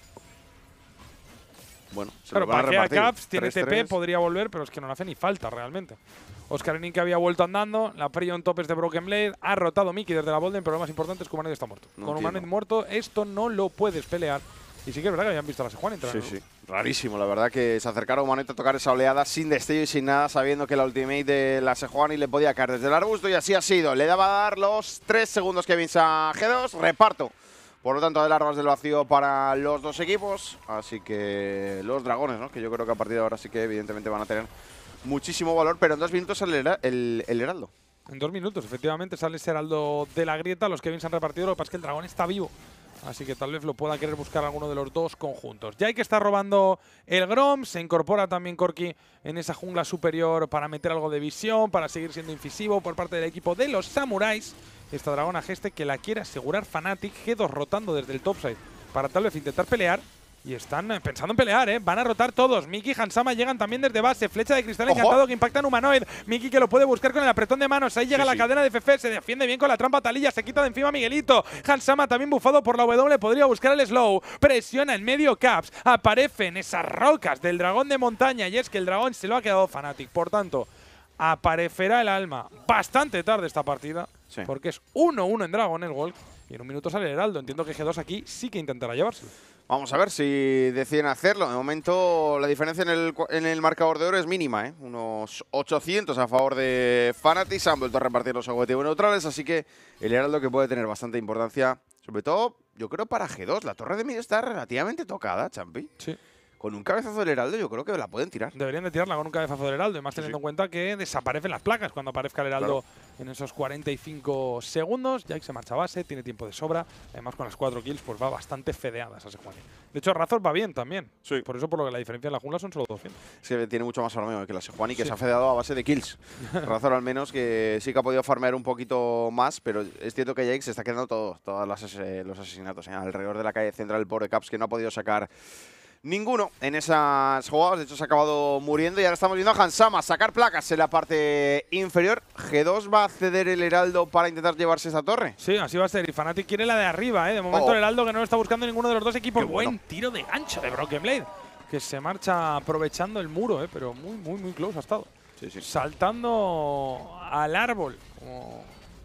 Bueno, se claro, lo van a para repartir. Caps, tiene T P, podría volver, pero es que no le hace ni falta realmente. Oscarinin que había vuelto andando, la prio en topes de Broken Blade, ha rotado Mickey desde la Bolden, pero lo más importante es que Humanoid está muerto. No Con Humanoid muerto, esto no lo puedes pelear. Y sí que es verdad que habían visto a la Sejuani entrar. Sí, sí. Rarísimo, la verdad, que se acercara Humanoid a tocar esa oleada sin destello y sin nada, sabiendo que la ultimate de la Sejuani le podía caer desde el arbusto, y así ha sido. Le daba a dar los tres segundos que vince a G dos, reparto. Por lo tanto, de larvas del vacío para los dos equipos. Así que los dragones, ¿no? Que yo creo que a partir de ahora sí que evidentemente van a tener muchísimo valor. Pero en dos minutos sale el, el, el heraldo. En dos minutos, efectivamente, sale ese heraldo de la grieta. Los Kevins han repartido. Lo que pasa es que el dragón está vivo. Así que tal vez lo pueda querer buscar alguno de los dos conjuntos. Ya hay que estar robando el Grom. Se incorpora también Corki en esa jungla superior para meter algo de visión, para seguir siendo incisivo por parte del equipo de los Samuráis. Esta dragona Geste que la quiere asegurar Fnatic. G dos rotando desde el topside para tal vez intentar pelear. Y están pensando en pelear, ¿eh? Van a rotar todos. Miki y Hansama llegan también desde base. Flecha de cristal Ojo. encantado que impacta en Humanoid. Miki que lo puede buscar con el apretón de manos. Ahí llega Sí, la sí. cadena de F F. Se defiende bien con la trampa Talilla. Se quita de encima Miguelito. Hansama también bufado por la W. Podría buscar el slow. Presiona en medio Caps. Aparecen esas rocas del dragón de montaña. Y es que el dragón se lo ha quedado Fnatic. Por tanto, aparecerá el alma bastante tarde esta partida. Sí. Porque es uno uno en Dragon Walk. Y en un minuto sale el Heraldo. Entiendo que G dos aquí sí que intentará llevárselo. Vamos a ver si deciden hacerlo. De momento la diferencia en el, en el marcador de oro es mínima, ¿eh? Unos ochocientos a favor de Fnatic. Se han vuelto a repartir los objetivos neutrales, así que el Heraldo que puede tener bastante importancia, sobre todo, yo creo, para G dos. La torre de mid está relativamente tocada, Champi. Sí. Con un cabezazo del Heraldo yo creo que la pueden tirar. Deberían de tirarla con un cabezazo del Heraldo, y más teniendo sí. en cuenta que desaparecen las placas cuando aparezca el Heraldo en esos cuarenta y cinco segundos. Jake se marcha a base, tiene tiempo de sobra. Además, con las cuatro kills, pues va bastante fedeada esa Sejuani. De hecho, Razor va bien también. Sí. Por eso, por lo que la diferencia en la jungla son solo doscientos. Es que tiene mucho más farmeo que la Sejuani, que Sí. se ha fedeado a base de kills. Razor al menos, que sí que ha podido farmear un poquito más, pero es cierto que Jake se está quedando todo, todos las, eh, los asesinatos, ¿eh? Alrededor de la calle central, el pobre Caps, que no ha podido sacar ninguno en esas jugadas. De hecho, se ha acabado muriendo y ahora estamos viendo a Hansama sacar placas en la parte inferior. G dos va a ceder el Heraldo para intentar llevarse esa torre. Sí, así va a ser. Y Fnatic quiere la de arriba, ¿eh? De momento Oh. el Heraldo que no lo está buscando ninguno de los dos equipos. Qué bueno. Buen tiro de gancho de Broken Blade, que se marcha aprovechando el muro, ¿eh? Pero muy, muy, muy close ha estado. Sí, sí. Saltando al árbol, como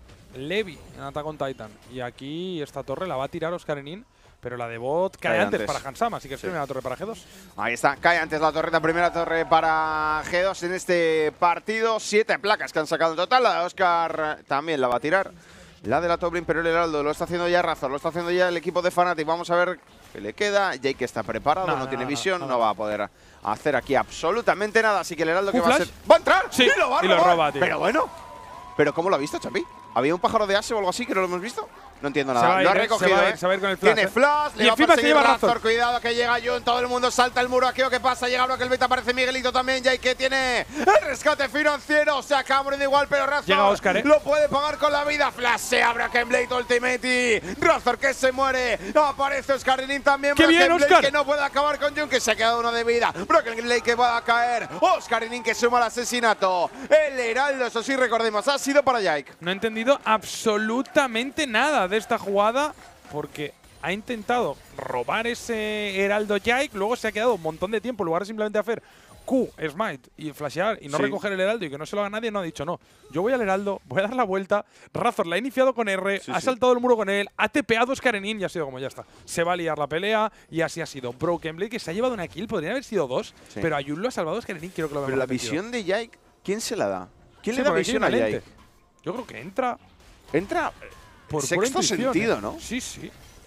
Levi en Attack on Titan. Y aquí esta torre la va a tirar Oscar Enin, pero la de bot cae, Cae antes, antes. para Hansama, así que es Sí. primera torre para G dos. Ahí está, cae antes la torreta, primera torre para G dos en este partido. Siete placas que han sacado en total. La de Oscar también la va a tirar. La de la top lane, pero el Heraldo lo está haciendo ya Razor, lo está haciendo ya el equipo de Fnatic. Vamos a ver qué le queda. Jake está preparado, No, no, no, tiene no, visión, no, no, no. va a poder hacer aquí absolutamente nada. Así que el Heraldo que ¿Un va a flash? ser… ¡Va a entrar! Sí, ¡Y lo va a y lo robar! roba, tío. Pero bueno, ¿pero cómo lo ha visto, Chapi? ¿Había un pájaro de Ase o algo así que no lo hemos visto? No entiendo Se va nada. a Lo ha ir, eh, recogido, se va a ir, ¿eh? se va a ir con el flash, Tiene eh. flash, le Y va a encima se perseguir lleva Razor. Razor. Cuidado que llega Jun, todo el mundo salta el muro aquí. ¿O qué pasa? Llega Broken Blade, aparece Miguelito también. Jake que tiene el rescate financiero. Se acaba muriendo igual, pero Razor Llega Oscar, ¿eh? lo puede pagar con la vida. Flashea Broken Blade Ultimate. Razor que se muere. Aparece Oscar Enin también. ¡Qué Broken bien, Blade Oscar! que no puede acabar con Jun, que se ha quedado uno de vida. Broken Blade que va a caer. Oscar Enin que suma el asesinato. El Heraldo, eso sí, recordemos, ha sido para Jake. No he entendido absolutamente nada de esta jugada, porque ha intentado robar ese Heraldo Jake, luego se ha quedado un montón de tiempo en lugar de simplemente hacer Q, Smite y flashear y no Sí. recoger el Heraldo y que no se lo haga nadie. No ha dicho no. Yo voy al Heraldo, voy a dar la vuelta. Razor la ha iniciado con R, Sí, ha sí. saltado el muro con él, ha tepeado a Oscar Enin y ha sido como ya está. Se va a liar la pelea y así ha sido. Broken Blade que se ha llevado una kill, podrían haber sido dos, Sí. pero Ayun lo ha salvado a Oscar Enin, quiero que lo Pero veamos la repetido. visión de Jake, ¿quién se la da? ¿Quién Sí, le da porque aquí hay visión a una lente. Jake? Yo creo que entra Entra por pura sexto intuición, sentido, ¿eh? ¿no? Sí, sí.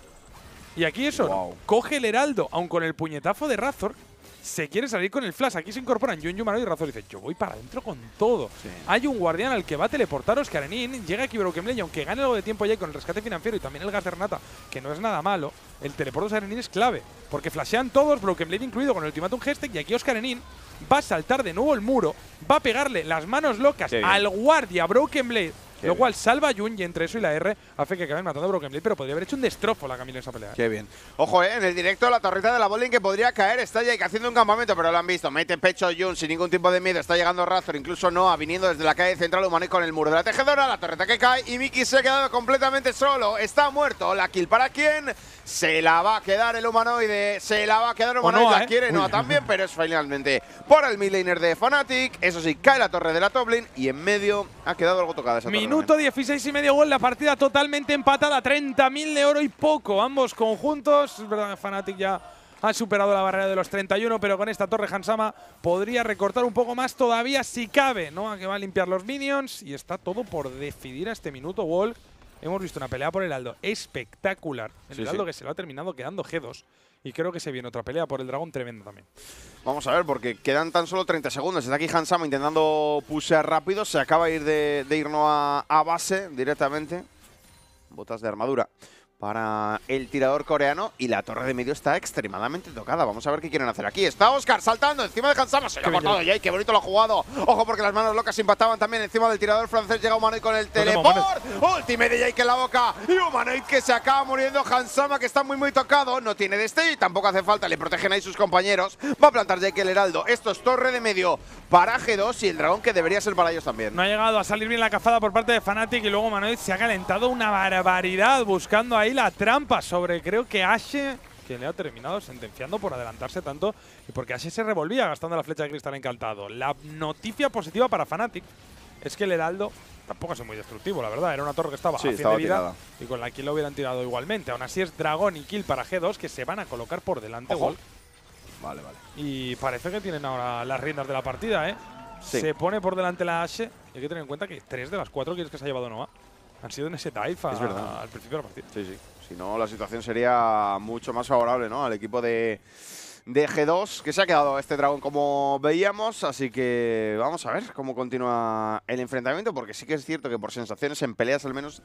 Y aquí eso, ¿no? Wow. Coge el Heraldo, aun con el puñetazo de Razor, se quiere salir con el flash. Aquí se incorporan Jun, Humanoid y Razor. Dice, yo voy para adentro con todo. Sí. Hay un guardián al que va a teleportar Oscar Enin. Llega aquí Broken Blade, y aunque gane algo de tiempo ya con el rescate financiero y también el gas de Renata, que no es nada malo, el teleporte de Oscar Enin es clave. Porque flashean todos, Broken Blade incluido con el Ultimatum Hashtag, y aquí Oscar Enin va a saltar de nuevo el muro, va a pegarle las manos locas Qué bien. al guardia Broken Blade. Qué Lo bien. cual salva a Jun, y entre eso y la R hace que acaben matando a Broken Blade, pero podría haber hecho un destrofo la Camila en esa pelea. ¿eh? Qué bien. Ojo, eh, en el directo la torreta de la bowling que podría caer. Está Jake haciendo un campamento, pero lo han visto. Mete pecho Jun sin ningún tipo de miedo. Está llegando Razor, incluso Noah, viniendo desde la calle central humana con el muro de la tejedora. La torreta que cae y Miki se ha quedado completamente solo. Está muerto. La kill para quién? Se la va a quedar el humanoide. Se la va a quedar el O humanoide. Noah, la ¿eh? quiere Noah Uy. también, pero es finalmente por el midlaner de Fnatic. Eso sí, cae la torre de la top lane y en medio ha quedado algo tocada esa torre Minuto también. dieciséis y medio gol, la partida totalmente empatada, treinta mil de oro y poco, ambos conjuntos. Es verdad que Fnatic ya ha superado la barrera de los treinta y uno, pero con esta torre Hansama podría recortar un poco más todavía si cabe, ¿no? A que va a limpiar los minions y está todo por decidir a este minuto, Walk. Hemos visto una pelea por el Heraldo espectacular. El Sí, Heraldo sí. que se lo ha terminado quedando G dos. Y creo que se viene otra pelea por el dragón tremenda también. Vamos a ver, porque quedan tan solo treinta segundos. Está aquí Hansama intentando pushear rápido. Se acaba de ir de, de irnos a, a base directamente. Botas de armadura para el tirador coreano y la torre de medio está extremadamente tocada. Vamos a ver qué quieren hacer aquí. Está Oscar saltando encima de Hansama. Se lo ha cortado Jake, qué bonito lo ha jugado. Ojo porque las manos locas impactaban también encima del tirador francés. Llega Humanoid con el teleport. Ultimate de Jake en la boca. Y Humanoid que se acaba muriendo. Hansama que está muy muy tocado. No tiene destello y tampoco hace falta. Le protegen ahí sus compañeros. Va a plantar Jake el heraldo. Esto es torre de medio para G dos y el dragón que debería ser para ellos también. No ha llegado a salir bien la cazada por parte de Fnatic y luego Humanoid se ha calentado una barbaridad buscando ahí la trampa sobre, creo que Ashe, que le ha terminado sentenciando por adelantarse tanto y porque Ashe se revolvía gastando la flecha de cristal encantado. La noticia positiva para Fnatic es que el heraldo tampoco es muy destructivo, la verdad. Era una torre que estaba sí, a cien estaba de vida tirada. Y con la kill lo hubieran tirado igualmente. Aún así es dragón y kill para G dos que se van a colocar por delante. Ojo. Vale, vale. Y parece que tienen ahora las riendas de la partida, ¿eh? Sí. Se pone por delante la Ashe. Y hay que tener en cuenta que tres de las cuatro kills que se ha llevado Nova han sido en ese dive Es verdad. al principio de la partida. Sí, sí. Si no, la situación sería mucho más favorable, ¿no? Al equipo de, de G dos, que se ha quedado este dragón como veíamos. Así que vamos a ver cómo continúa el enfrentamiento, porque sí que es cierto que por sensaciones, en peleas al menos,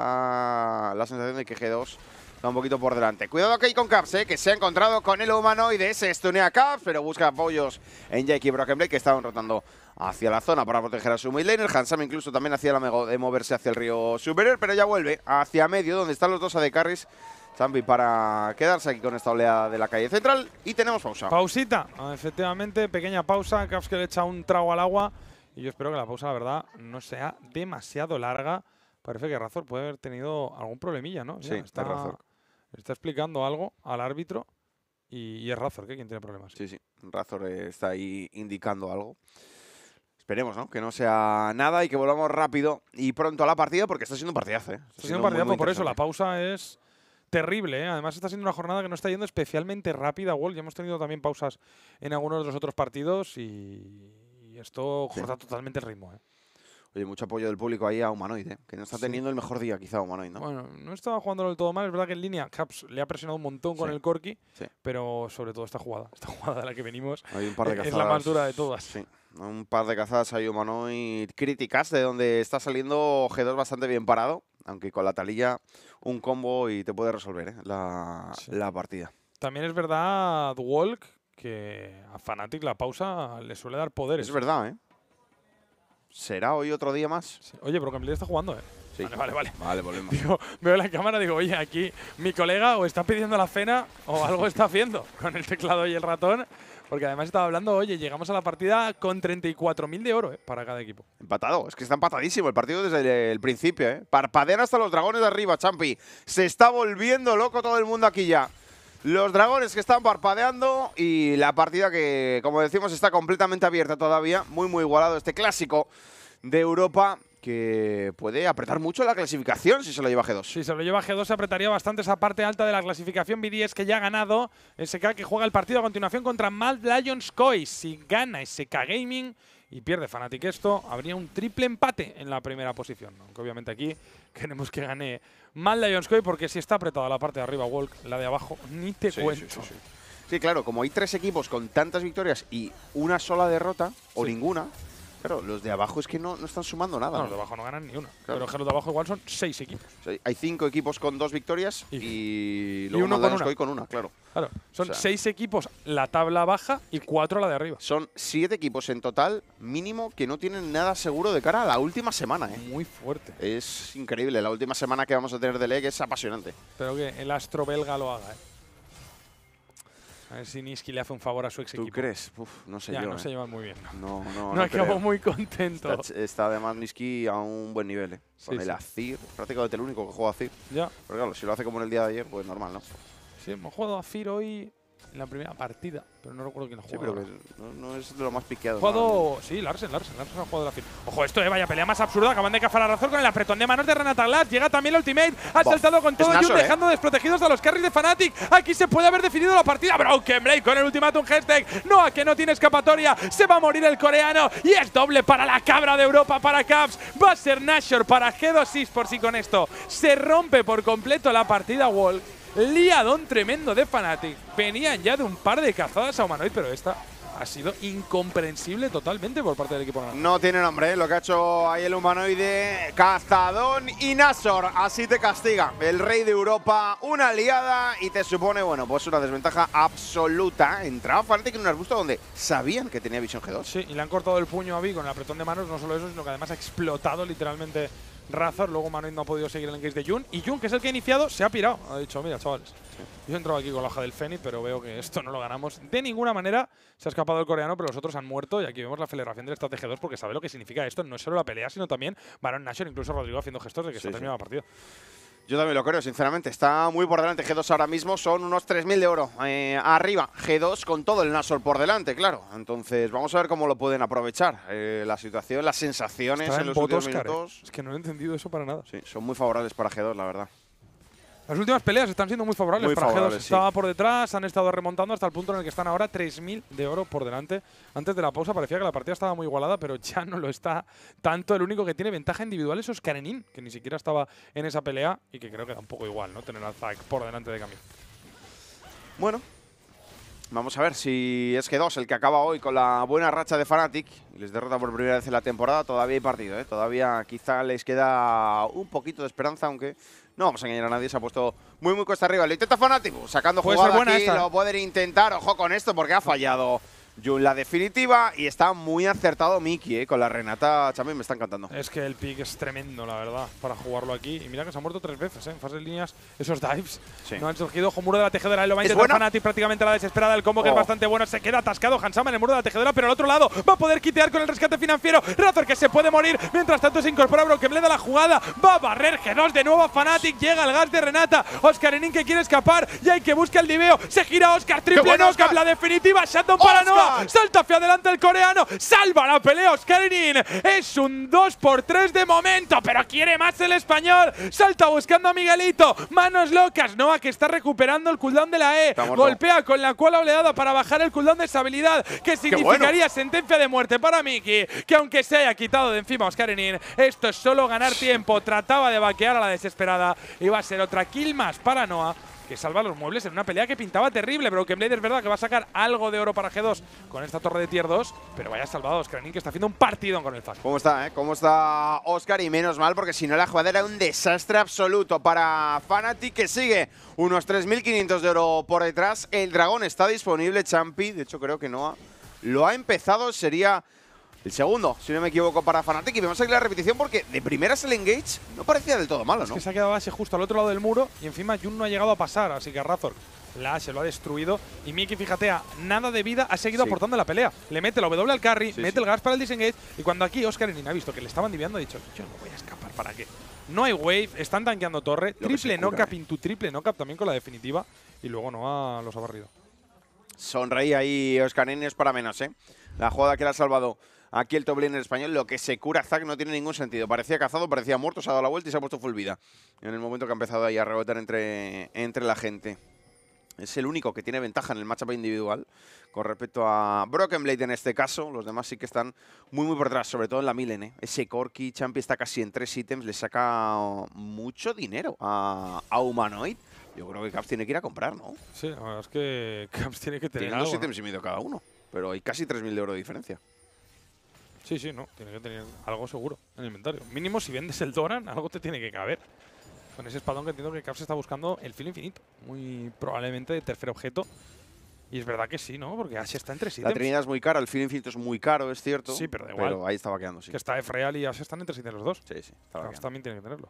da la sensación de que G dos está un poquito por delante. Cuidado aquí con Caps, ¿eh? Que se ha encontrado con el humanoide. Se estunea Caps, pero busca apoyos en Jake y Broken Blade, que estaban rotando hacia la zona para proteger a su midlaner. Hansama incluso también hacía la mego de moverse hacia el río superior, pero ya vuelve hacia medio, donde están los dos A D Carries. Champi para quedarse aquí con esta oleada de la calle central. Y tenemos pausa. Pausita, efectivamente, pequeña pausa. Caps que le echa un trago al agua. Y yo espero que la pausa, la verdad, no sea demasiado larga. Parece que Razor puede haber tenido algún problemilla, ¿no? Sí, está, es Razor. Está explicando algo al árbitro. Y, y es Razor, ¿qué? ¿Quién tiene problemas? Sí, sí. Razor eh, está ahí indicando algo. Esperemos, ¿no? Que no sea nada y que volvamos rápido y pronto a la partida, porque está siendo un partidazo, ¿eh? Está, Está siendo un partidazo, muy, muy por eso la interesante. pausa es terrible, ¿eh? Además está siendo una jornada que no está yendo especialmente rápida, Wall. Ya hemos tenido también pausas en algunos de los otros partidos y, y esto Sí. corta totalmente el ritmo, ¿eh? Oye, mucho apoyo del público ahí a Humanoid, ¿eh? Que no está Sí. teniendo el mejor día quizá Humanoid, ¿no? Bueno, no estaba jugándolo del todo mal. Es verdad que en línea Caps le ha presionado un montón con Sí. el Corki, Sí. pero sobre todo esta jugada. Esta jugada de la que venimos Hay un par de es cazadas. la más dura de todas. Sí. Un par de cazadas hay Humanoid críticas, de donde está saliendo G dos bastante bien parado, aunque con la talilla un combo y te puede resolver, ¿eh? la, Sí. la partida. También es verdad, Walk, que a Fnatic la pausa le suele dar poderes. Es verdad, ¿eh? ¿Será hoy otro día más? Sí. Oye, Broken Blade está jugando, ¿eh? Sí. Vale, vale, vale. Vale, volvemos. Digo, veo la cámara y digo, oye, aquí mi colega o está pidiendo la cena o algo está haciendo con el teclado y el ratón. Porque además estaba hablando, oye, llegamos a la partida con treinta y cuatro mil de oro, ¿eh? Para cada equipo. Empatado, es que está empatadísimo el partido desde el, el principio, ¿eh? Parpadean hasta los dragones de arriba, Champi. Se está volviendo loco todo el mundo aquí ya. Los dragones que están parpadeando y la partida que, como decimos, está completamente abierta todavía. Muy, muy igualado este clásico de Europa que puede apretar mucho la clasificación si se lo lleva G dos. Si se lo lleva G dos se apretaría bastante esa parte alta de la clasificación. B D S que ya ha ganado. S K que juega el partido a continuación contra Mad Lions Koi. Si gana S K Gaming y pierde Fnatic esto, habría un triple empate en la primera posición. Aunque obviamente aquí queremos que gane Mad Lions Koi porque si está apretada la parte de arriba, Walk, la de abajo, ni te Sí, cuento. sí, sí, sí. Sí, claro, como hay tres equipos con tantas victorias y una sola derrota, o Sí. ninguna, claro, los de abajo es que no, no están sumando nada. No, ¿no? los de abajo no ganan ni una. Claro. Pero que los de abajo igual son seis equipos. O sea, hay cinco equipos con dos victorias Y- y, y luego uno con Mad Lions una. Koi con una, claro. Claro, son O sea- seis equipos la tabla baja y cuatro la de arriba. Son siete equipos en total, mínimo, que no tienen nada seguro de cara a la última semana, ¿eh? Muy fuerte. Es increíble, la última semana que vamos a tener de Leg es apasionante. Espero que el astro belga lo haga, ¿eh? A ver si Niski le hace un favor a su ex ¿Tú equipo. crees? Uf, no sé Ya, yo, no ¿eh? se llevan muy bien. No, No, no, no, no acabo creo. muy contento. Está, está además Niski a un buen nivel, ¿eh? Con Sí, el sí. Azir, prácticamente el único que juega Azir. Ya, Pero claro, si lo hace como en el día de ayer, pues normal, ¿no? sí, hemos jugado a Fir hoy en la primera partida, pero no recuerdo quién ha Sí, jugado. pero que no, no es de lo más piqueado. Ha jugado, sí, Larsen, Larsen, Larsen ha jugado la Fir. Ojo, esto, eh, vaya pelea más absurda. Acaban de cazar a Razor con el apretón de manos de Renata Glass. Llega también el ultimate. Ha Bof. saltado con todo Es Jun, Nashor, ¿eh? dejando desprotegidos a los carries de Fnatic. Aquí se puede haber definido la partida. Broken Blade con el ultimátum hashtag. No, a que no tiene escapatoria. Se va a morir el coreano. Y es doble para la cabra de Europa, para Caps. Va a ser Nashor para G dos Esports y con esto se rompe por completo la partida Walk. Liadón tremendo de Fnatic. Venían ya de un par de cazadas a Humanoid, pero esta ha sido incomprensible totalmente por parte del equipo naranja. No tiene nombre, ¿eh? Lo que ha hecho ahí el humanoide Cazadón y Nashor. Así te castiga el rey de Europa, una aliada y te supone, bueno, pues una desventaja absoluta. Entraba Fnatic en un arbusto donde sabían que tenía visión G dos. Sí, y le han cortado el puño a Vi con el apretón de manos, no solo eso, sino que además ha explotado literalmente Razor. Luego Humanoid no ha podido seguir el engage de Jun. Y Jun, que es el que ha iniciado, se ha pirado. Ha dicho, mira, chavales, yo he entrado aquí con la hoja del Fénix, pero veo que esto no lo ganamos de ninguna manera. Se ha escapado el coreano, pero los otros han muerto. Y aquí vemos la celebración del estrategia dos porque sabe lo que significa esto. No es solo la pelea, sino también Baron Nashor, incluso Rodrigo haciendo gestos de que Sí, está terminado sí. el partido. Yo también lo creo, sinceramente. Está muy por delante G dos ahora mismo. Son unos tres mil de oro eh, arriba. G dos con todo el Nashor por delante, claro. Entonces, vamos a ver cómo lo pueden aprovechar. Eh, la situación, las sensaciones Está en en los bot últimos Oscar, minutos. eh. Es que no he entendido eso para nada. Sí, son muy favorables para G dos, la verdad. Las últimas peleas están siendo muy favorables Muy para G dos. favorables, sí. Estaba por detrás, han estado remontando hasta el punto en el que están ahora tres mil de oro por delante. Antes de la pausa parecía que la partida estaba muy igualada, pero ya no lo está tanto. El único que tiene ventaja individual es Oscarenin, que ni siquiera estaba en esa pelea y que creo que da un poco igual, ¿no? Tener al Zack por delante de Camille. Bueno, vamos a ver si es G dos el que acaba hoy con la buena racha de Fnatic y les derrota por primera vez en la temporada. Todavía hay partido, ¿eh? Todavía quizá les queda un poquito de esperanza, aunque no vamos a engañar a nadie. Se ha puesto muy, muy cuesta arriba. Lo intenta Fnatic, sacando Puede jugada ser buena aquí. esta. Lo pueden intentar. Ojo con esto porque ha fallado Jun la definitiva y está muy acertado Miki, ¿eh? Con la Renata también me está encantando. Es que el pick es tremendo, la verdad, para jugarlo aquí. Y mira que se ha muerto tres veces, ¿eh? En fase de líneas, esos dives Sí. no han surgido. Ojo, muro de la tejedora, lo va a ¿Es intentar buena? Fnatic prácticamente a la desesperada. El combo que Oh. es bastante bueno, se queda atascado Hansama en el muro de la tejedora, pero al otro lado va a poder quitear con el rescate financiero. Razor que se puede morir, mientras tanto se incorpora Broken Blade a la jugada. Va a barrer G dos de nuevo a Fnatic, llega el gas de Renata. Oscarenin que quiere escapar, y hay que busca el diveo. Se gira Oscar, triple bueno, Oscar, Oscar! la definitiva. Shutdown para ¡Oscar! Noah, salta hacia adelante el coreano, salva la pelea Oscarenin. Es un dos por tres de momento, pero quiere más el español. Salta buscando a Miguelito, manos locas. Noah que está recuperando el cooldown de la E. Está muerto. Golpea con la cola oleada para bajar el cooldown de esa habilidad, que significaría sentencia de muerte para Miki, que aunque se haya quitado de encima a Oscarenin, esto es solo ganar tiempo. Trataba de vaquear a la desesperada y va a ser otra kill más para Noah, que salva los muebles en una pelea que pintaba terrible. Broken Blade es verdad que va a sacar algo de oro para G dos con esta torre de tier dos, pero vaya salvado Oscarenin, que está haciendo un partidón con el Zack. ¿Cómo está, eh? ¿Cómo está Oscar? Y menos mal, porque si no la jugada era un desastre absoluto para Fnatic, que sigue unos tres mil quinientos de oro por detrás. El dragón está disponible, Champi. De hecho, creo que Noah lo ha empezado. Sería el segundo, si no me equivoco, para Fnatic. Y vemos aquí la repetición porque de primeras el engage no parecía del todo malo, Es ¿no? que se ha quedado base justo al otro lado del muro y encima Jun no ha llegado a pasar, así que Razor la se lo ha destruido. Y Miki, fíjate, a nada de vida ha seguido Sí. aportando en la pelea. Le mete la W al carry, Sí, mete sí. el gas para el disengage. Y cuando aquí Oscarenin ha visto que le estaban diviando, ha dicho: yo no voy a escapar, ¿para qué? No hay wave, están tanqueando torre. Lo que Triple se cura, knock-up eh. into triple knock-up también con la definitiva. Y luego Noah los ha barrido. Sonreí ahí Oscar, es para menos, ¿eh? La jugada que le ha salvado aquí el top laner español, lo que se cura Zack no tiene ningún sentido. Parecía cazado, parecía muerto, se ha dado la vuelta y se ha puesto full vida. En el momento que ha empezado ahí a rebotar entre, entre la gente. Es el único que tiene ventaja en el matchup individual con respecto a Broken Blade en este caso. Los demás sí que están muy muy por detrás, sobre todo en la Milen, ¿eh? Ese Corki, Champi está casi en tres ítems, le saca mucho dinero a, a Humanoid. Yo creo que Caps tiene que ir a comprar, ¿no? Sí, la verdad es que Caps tiene que tener Tienen dos algo, ¿no? ítems y medio cada uno, pero hay casi tres mil de oro de diferencia. Sí, sí, no. Tiene que tener algo seguro en el inventario. Mínimo, si vendes el Doran, algo te tiene que caber. Con ese espadón que entiendo que Caps está buscando el filo infinito. Muy probablemente de tercer objeto. Y es verdad que sí, ¿no? Porque Ashe está en tres La ítems. Trinidad es muy cara, el filo infinito es muy caro, es cierto. Sí, pero da igual. Pero ahí estaba quedando, sí. Que está F-Real y Ashe están en tres ítems los dos. Sí, sí, estaba Caps quedando. también tiene que tenerlo.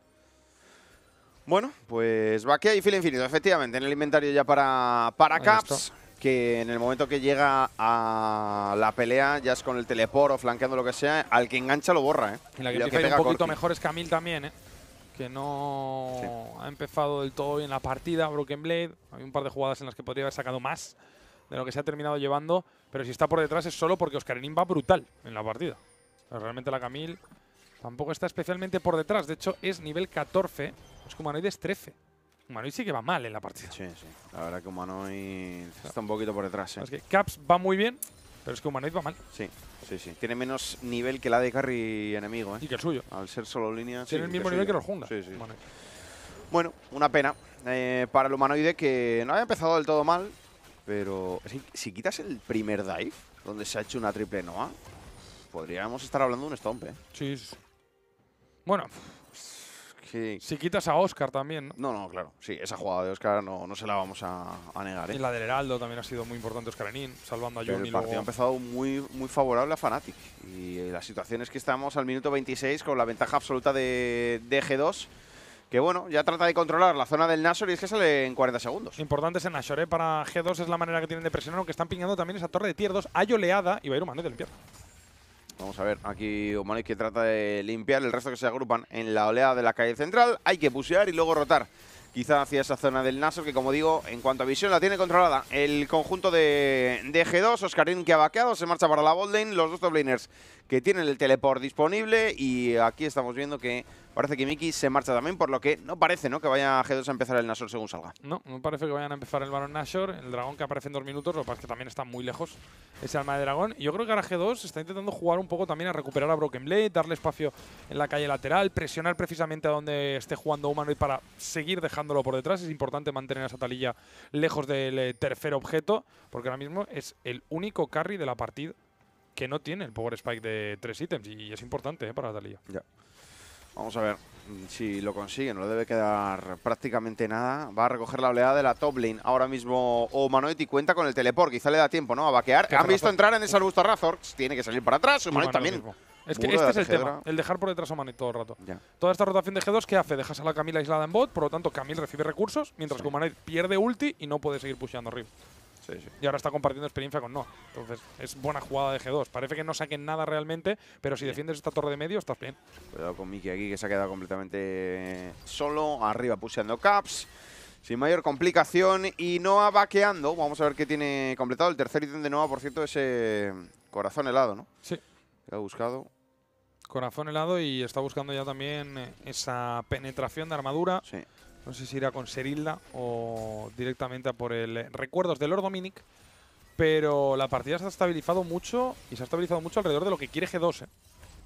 Bueno, pues vaquea y filo infinito, efectivamente, en el inventario ya para, para Ahí Caps. está. Que en el momento que llega a la pelea, ya es con el teleport o flanqueando lo que sea, al que engancha lo borra, ¿eh? Y la que Y al empieza a ir pega un poquito Corki. mejor es Camille también, ¿eh? Que no ha empezado del todo bien la partida. Broken Blade. Hay un par de jugadas en las que podría haber sacado más de lo que se ha terminado llevando. Pero si está por detrás es solo porque Oscarenin va brutal en la partida. Pero realmente la Camille tampoco está especialmente por detrás. De hecho, es nivel catorce. Es que Humanoid es trece. Humanoid sí que va mal en la partida. Sí, sí. La verdad que Humanoid está un poquito por detrás, ¿eh? Es que Caps va muy bien, pero es que Humanoid va mal. Sí, sí, sí. Tiene menos nivel que la de carry enemigo, ¿eh? Y que el suyo. Al ser solo línea. Tiene sí, el mismo suyo. nivel que los junglas. Sí, sí. Humanoid. Bueno, una pena eh, para el humanoide que no había empezado del todo mal, pero si, si quitas el primer dive, donde se ha hecho una triple Noah, podríamos estar hablando de un stomp, ¿eh? Sí. sí. Bueno, Sí. si quitas a Oscar también, ¿no? No, no, claro. Sí, esa jugada de Oscar no, no se la vamos a, a negar, ¿eh? Y la del Heraldo también ha sido muy importante Oscar Enin, salvando a Pero Jun el y partido ha luego… empezado muy, muy favorable a Fnatic. Y la situación es que estamos al minuto veintiséis con la ventaja absoluta de, de G dos. Que bueno, ya trata de controlar la zona del Nashor y es que sale en cuarenta segundos. Importante ese Nashor, ¿eh? Para G dos es la manera que tienen de presionar, aunque están piñando también esa torre de tier dos. Hay oleada y va a ir Humanet de limpiar. Vamos a ver, aquí Humanoid que trata de limpiar, el resto que se agrupan en la oleada de la calle central. Hay que pushear y luego rotar quizá hacia esa zona del Nashor, que como digo, en cuanto a visión la tiene controlada el conjunto de, de G dos. Oscarín que ha vaqueado, se marcha para la botlane, los dos top laners que tienen el teleport disponible y aquí estamos viendo que parece que Miki se marcha también, por lo que no parece, ¿no?, que vaya G dos a empezar el Nashor según salga. No, no parece que vayan a empezar el Baron Nashor. El dragón que aparece en dos minutos, lo que pasa es que también está muy lejos ese alma de dragón. Y yo creo que ahora G dos está intentando jugar un poco también a recuperar a Broken Blade, darle espacio en la calle lateral, presionar precisamente a donde esté jugando Humanoid para seguir dejándolo por detrás. Es importante mantener a esa talilla lejos del eh, tercer objeto, porque ahora mismo es el único carry de la partida que no tiene el Power Spike de tres ítems y es importante, ¿eh?, para la talilla. Ya. Vamos a ver si lo consigue, no le debe quedar prácticamente nada. Va a recoger la oleada de la top lane ahora mismo Humanoid y cuenta con el teleport. Quizá le da tiempo, ¿no?, a vaquear. Han visto entrar en ese arbusto a Razorks, tiene que salir para atrás. Humanoid también. Mismo. Es que Muro este de es el tejedora. tema, el dejar por detrás a Humanoid todo el rato. Ya. Toda esta rotación de G dos, ¿qué hace? Dejas a la Camille aislada en bot, por lo tanto Camille recibe recursos, mientras Sí. que Humanoid pierde ulti y no puede seguir pusheando arriba. Sí, sí. Y ahora está compartiendo experiencia con Noah. Entonces, es buena jugada de G dos. Parece que no saquen nada realmente, pero si defiendes esta torre de medio, estás bien. Cuidado con Miki aquí, que se ha quedado completamente solo. Arriba pusheando caps, sin mayor complicación. Y Noah vaqueando. Vamos a ver qué tiene completado. El tercer ítem de Noah, por cierto, ese corazón helado, ¿no? Sí. Que ha buscado. Corazón helado y está buscando ya también eh, esa penetración de armadura. Sí. No sé si irá con Serilda o directamente a por el eh, recuerdos de Lord Dominic. Pero la partida se ha estabilizado mucho y se ha estabilizado mucho alrededor de lo que quiere G dos, ¿eh?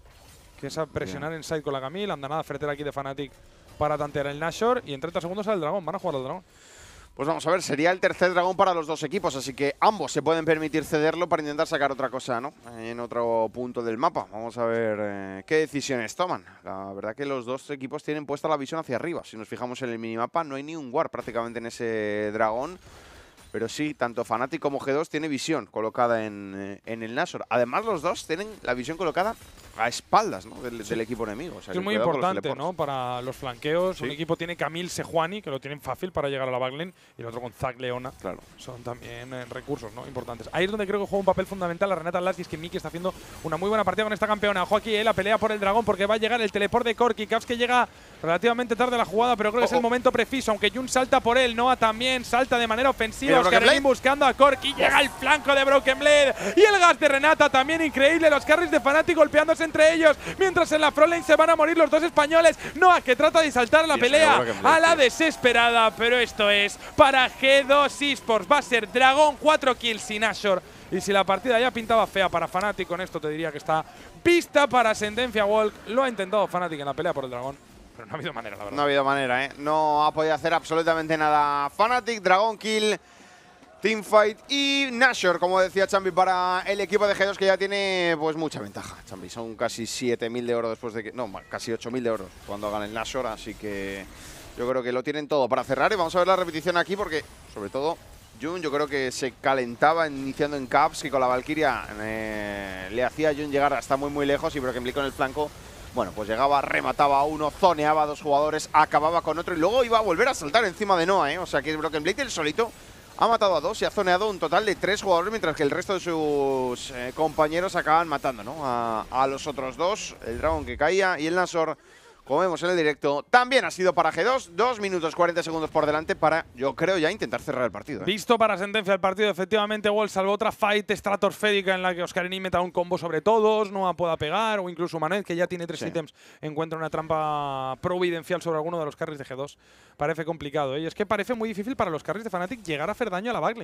Que es a presionar en side con la Camille. Andanada fretera aquí de Fnatic para tantear el Nashor. Y en treinta segundos sale el dragón. Van a jugar al dragón. Pues vamos a ver, sería el tercer dragón para los dos equipos, así que ambos se pueden permitir cederlo para intentar sacar otra cosa, ¿no?, en otro punto del mapa. Vamos a ver eh, qué decisiones toman. La verdad que los dos equipos tienen puesta la visión hacia arriba. Si nos fijamos en el minimapa, no hay ni un ward prácticamente en ese dragón. Pero sí, tanto Fnatic como G dos tiene visión colocada en, eh, en el Nashor. Además, los dos tienen la visión colocada a espaldas, ¿no?, del, del equipo enemigo. O sea, Es que muy cuidado con los importante, teleports. ¿no?, para los flanqueos. Sí. Un equipo tiene Camille Sejuani, que lo tienen fácil para llegar a la backlane, y el otro con Zac Leona. Claro. Son también eh, recursos, ¿no?, importantes. Ahí es donde creo que juega un papel fundamental la Renata Last, y es que Miki está haciendo una muy buena partida con esta campeona. Ojo aquí, eh, la pelea por el dragón, porque va a llegar el teleport de Corki. Caps que llega relativamente tarde a la jugada, pero creo que Oh, es el oh. momento preciso, aunque Jun salta por él. Noah también salta de manera ofensiva. Mira, Broken Oscarín Blade. buscando a Corki. Llega el flanco de Broken Blade. Y el gas de Renata también increíble. Los carries de Fnatic golpeándose entre ellos. Mientras en la frontline se van a morir los dos españoles. Noah que trata de saltar a la Dios, pelea Broken Blade, a la tío. desesperada. Pero esto es para G dos Esports. Va a ser Dragón, cuatro kills sin Nashor. Y si la partida ya pintaba fea para Fnatic, con esto te diría que está vista para Sentencia Walk. Lo ha intentado Fnatic en la pelea por el dragón, pero no ha habido manera, la verdad. No ha habido manera, ¿eh? No ha podido hacer absolutamente nada. Fnatic, Dragon Kill, Teamfight y Nashor, como decía Chambi, para el equipo de G dos, que ya tiene pues mucha ventaja. Chambi, son casi siete mil de oro después de que… No, casi ocho mil de oro cuando hagan el Nashor, así que yo creo que lo tienen todo para cerrar. Y vamos a ver la repetición aquí porque, sobre todo, Jun yo creo que se calentaba iniciando en Caps, que con la Valkyria eh, le hacía a Jun llegar hasta muy muy lejos, y Broken Blade con el flanco, bueno, pues llegaba, remataba a uno, zoneaba a dos jugadores, acababa con otro y luego iba a volver a saltar encima de Noah, ¿eh? O sea que Broken Blade el solito ha matado a dos y ha zoneado un total de tres jugadores, mientras que el resto de sus eh, compañeros acaban matando, ¿no?, a, a los otros dos. El Dragon que caía y el Nashor, como vemos en el directo, también ha sido para G dos. dos minutos cuarenta segundos por delante para, yo creo, ya intentar cerrar el partido, ¿eh? Visto para Sentencia el partido, efectivamente, Wall salvó otra fight estratosférica en la que Oscarín meta un combo sobre todos, Noah pueda pegar, o incluso Manet, que ya tiene tres Sí. ítems, encuentra una trampa providencial sobre alguno de los carries de G dos. Parece complicado, ¿eh? Y es que parece muy difícil para los carries de Fnatic llegar a hacer daño a la backlane.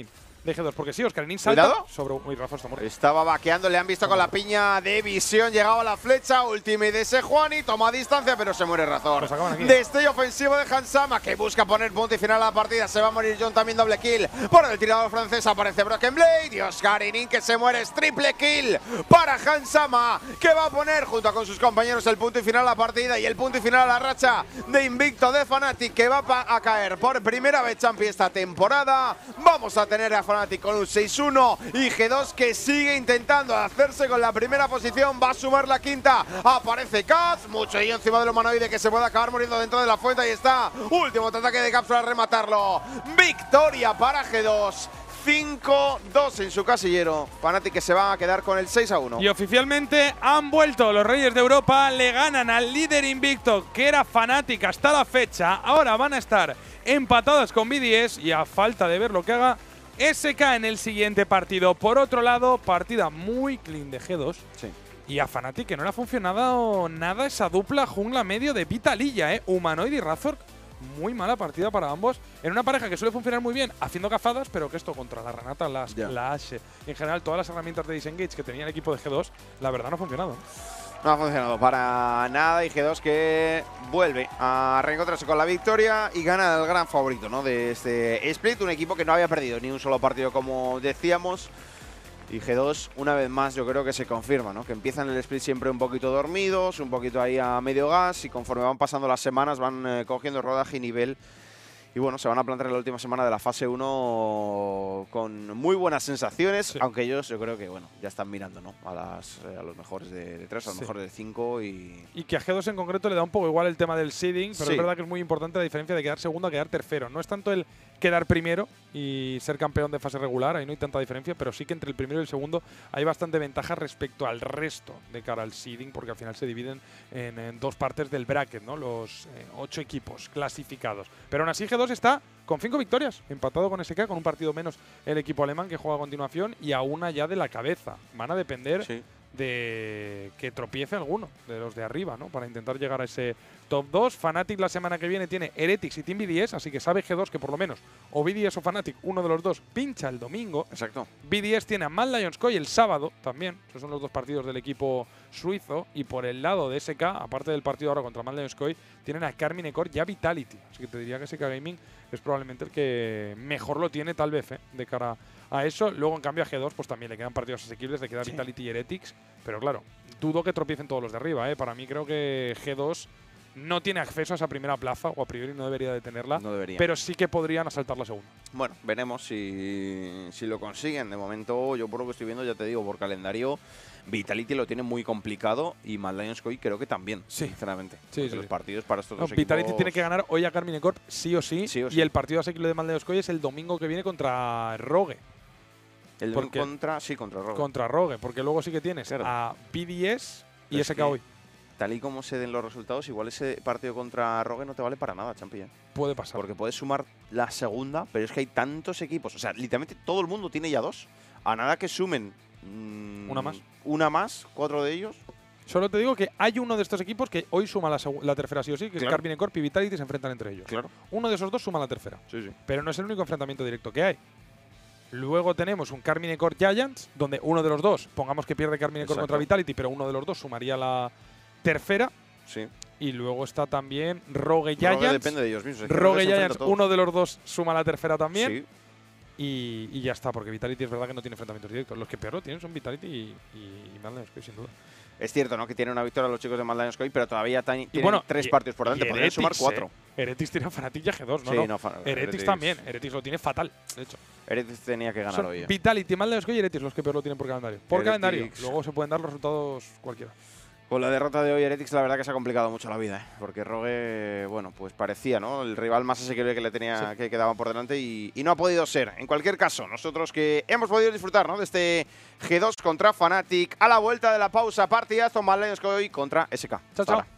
de G dos. Porque sí, Oscarín salta Cuidado. sobre… Uy, Rafa está muerto. Estaba vaqueando, le han visto con la piña de visión, llegaba la flecha, ultimate de Sejuani, toma distancia, pero se muere Razor. Pues acaban aquí. Destello ofensivo de Hansama, que busca poner punto y final a la partida. Se va a morir John, también doble kill. Por el tirador francés aparece Broken Blade y Oscarín, que se muere, es triple kill para Hansama, que va a poner junto con sus compañeros el punto y final a la partida y el punto y final a la racha de invicto de Fnatic, que va a caer por primera vez champion esta temporada. Vamos a tener a Fnatic con un seis uno y G dos que sigue intentando hacerse con la primera posición, va a sumar la quinta. Aparece Kaz, mucho ahí encima del humanoide que se puede acabar muriendo dentro de la fuente. Ahí está, último ataque de Caps para rematarlo. Victoria para G dos. cinco dos en su casillero. Fnatic que se va a quedar con el seis a uno. Y oficialmente han vuelto los Reyes de Europa, le ganan al líder invicto que era Fnatic hasta la fecha. Ahora van a estar empatados con B D S y a falta de ver lo que haga S K en el siguiente partido. Por otro lado, partida muy clean de G dos. Sí. Y a Fnatic que no le ha funcionado nada esa dupla jungla medio de Vitalilla, ¿eh? Humanoid y Razork. Muy mala partida para ambos. En una pareja que suele funcionar muy bien haciendo cazadas, pero que esto contra la Renata, la, Ya. la Ashe, en general todas las herramientas de disengage que tenía el equipo de G dos, la verdad no ha funcionado. No ha funcionado para nada y G dos que vuelve a reencontrarse con la victoria y gana el gran favorito, ¿no?, de este split. Un equipo que no había perdido ni un solo partido, como decíamos. Y G dos, una vez más, yo creo que se confirma, ¿no?, que empiezan el split siempre un poquito dormidos, un poquito ahí a medio gas, y conforme van pasando las semanas van eh, cogiendo rodaje y nivel. Y bueno, se van a plantar en la última semana de la fase uno con muy buenas sensaciones, Sí. aunque ellos yo creo que bueno, ya están mirando, ¿no?, a, las, eh, a los mejores de, de tres, a los Sí. mejores de cinco y… Y que a G dos en concreto le da un poco igual el tema del seeding, pero Sí. es verdad que es muy importante la diferencia de quedar segundo a quedar tercero. No es tanto el quedar primero y ser campeón de fase regular, ahí no hay tanta diferencia, pero sí que entre el primero y el segundo hay bastante ventaja respecto al resto de cara al seeding, porque al final se dividen en, en dos partes del bracket, ¿no?, los eh, ocho equipos clasificados. Pero aún así G dos está con cinco victorias, empatado con S K, con un partido menos el equipo alemán que juega a continuación y a una ya de la cabeza. Van a depender Sí. de que tropiece alguno de los de arriba, ¿no?, para intentar llegar a ese top dos. Fnatic la semana que viene tiene Heretics y Team B D S, así que sabe G dos que por lo menos o B D S o Fnatic, uno de los dos, pincha el domingo. Exacto. B D S tiene a Mad Lions Koi el sábado también. Esos son los dos partidos del equipo suizo. Y por el lado de S K, aparte del partido ahora contra Mad Lions Koi, tienen a Carmine Core y a Vitality. Así que te diría que S K Gaming es probablemente el que mejor lo tiene, tal vez, ¿eh?, de cara a eso. Luego, en cambio, a G dos pues también le quedan partidos asequibles, le queda Sí. Vitality y Heretics. Pero claro, dudo que tropiecen todos los de arriba, ¿eh? Para mí creo que G dos no tiene acceso a esa primera plaza, o a priori no debería de tenerla. No debería. Pero sí que podrían asaltar la segunda. Bueno, veremos si, si lo consiguen. De momento, yo por lo que estoy viendo, ya te digo, por calendario, Vitality lo tiene muy complicado y Mad Lions Koi creo que también, Sí. sinceramente. Sí, Porque sí, los sí. partidos para estos No, dos Vitality equipos… tiene que ganar hoy a Carmine Corp sí o sí, Sí o sí. y el partido asequible de Mad Lions Koi es el domingo que viene contra Rogue. El de porque- contra, sí, contra Rogue. Contra Rogue, porque luego sí que tienes Claro. a B D S y Pero es S K que hoy. Tal y como se den los resultados, igual ese partido contra Rogue no te vale para nada, Champion. Puede pasar. Porque puedes sumar la segunda, pero es que hay tantos equipos. O sea, literalmente todo el mundo tiene ya dos. A nada que sumen… mm, Una más. Una más, cuatro de ellos. Solo te digo que hay uno de estos equipos que hoy suma la, segu- la tercera sí o sí, que Claro. es Carmine Corp y Vitality se enfrentan entre ellos. Claro. Uno de esos dos suma la tercera. Sí, sí. Pero no es el único enfrentamiento directo que hay. Luego tenemos un Carmine Corp Giants, donde uno de los dos, pongamos que pierde Carmine Corp Exacto. contra Vitality, pero uno de los dos sumaría la tercera. Sí. Y luego está también Rogue Rogue Giants. depende de ellos mismos. es que Rogue se enfrenta Giants, a todos. uno de los dos suma la tercera también. Sí. Y, y ya está, porque Vitality es verdad que no tiene enfrentamientos directos. Los que peor lo tienen son Vitality y, y, y Mad Lions Koi, sin duda. Es cierto, ¿no?, que tienen una victoria los chicos de Mad Lions Koi, pero todavía ta- tienen bueno, tres y- partidos por y delante. Podrían sumar Heretics, cuatro. eh. Heretics tiene a Fnatic y a G dos, ¿no? Sí, no. no, fa- Heretics, Heretics- también. Heretics lo tiene fatal, de hecho. Heretics tenía que ganar Son hoy. eh. Vitality, Mad Lions Koi y Heretics los que peor lo tienen por calendario. Por Heretics- calendario. Luego se pueden dar los resultados cualquiera. Con la derrota de hoy, Heretics la verdad que se ha complicado mucho la vida, ¿eh? Porque Rogue, bueno, pues parecía, ¿no?, el rival más asequible que le tenía, Sí. que quedaba por delante y, y no ha podido ser. En cualquier caso, nosotros que hemos podido disfrutar, ¿no?, de este G dos contra Fnatic, a la vuelta de la pausa, partidazo Mad Lions Koi contra S K. Chao, Hasta chao. ahora.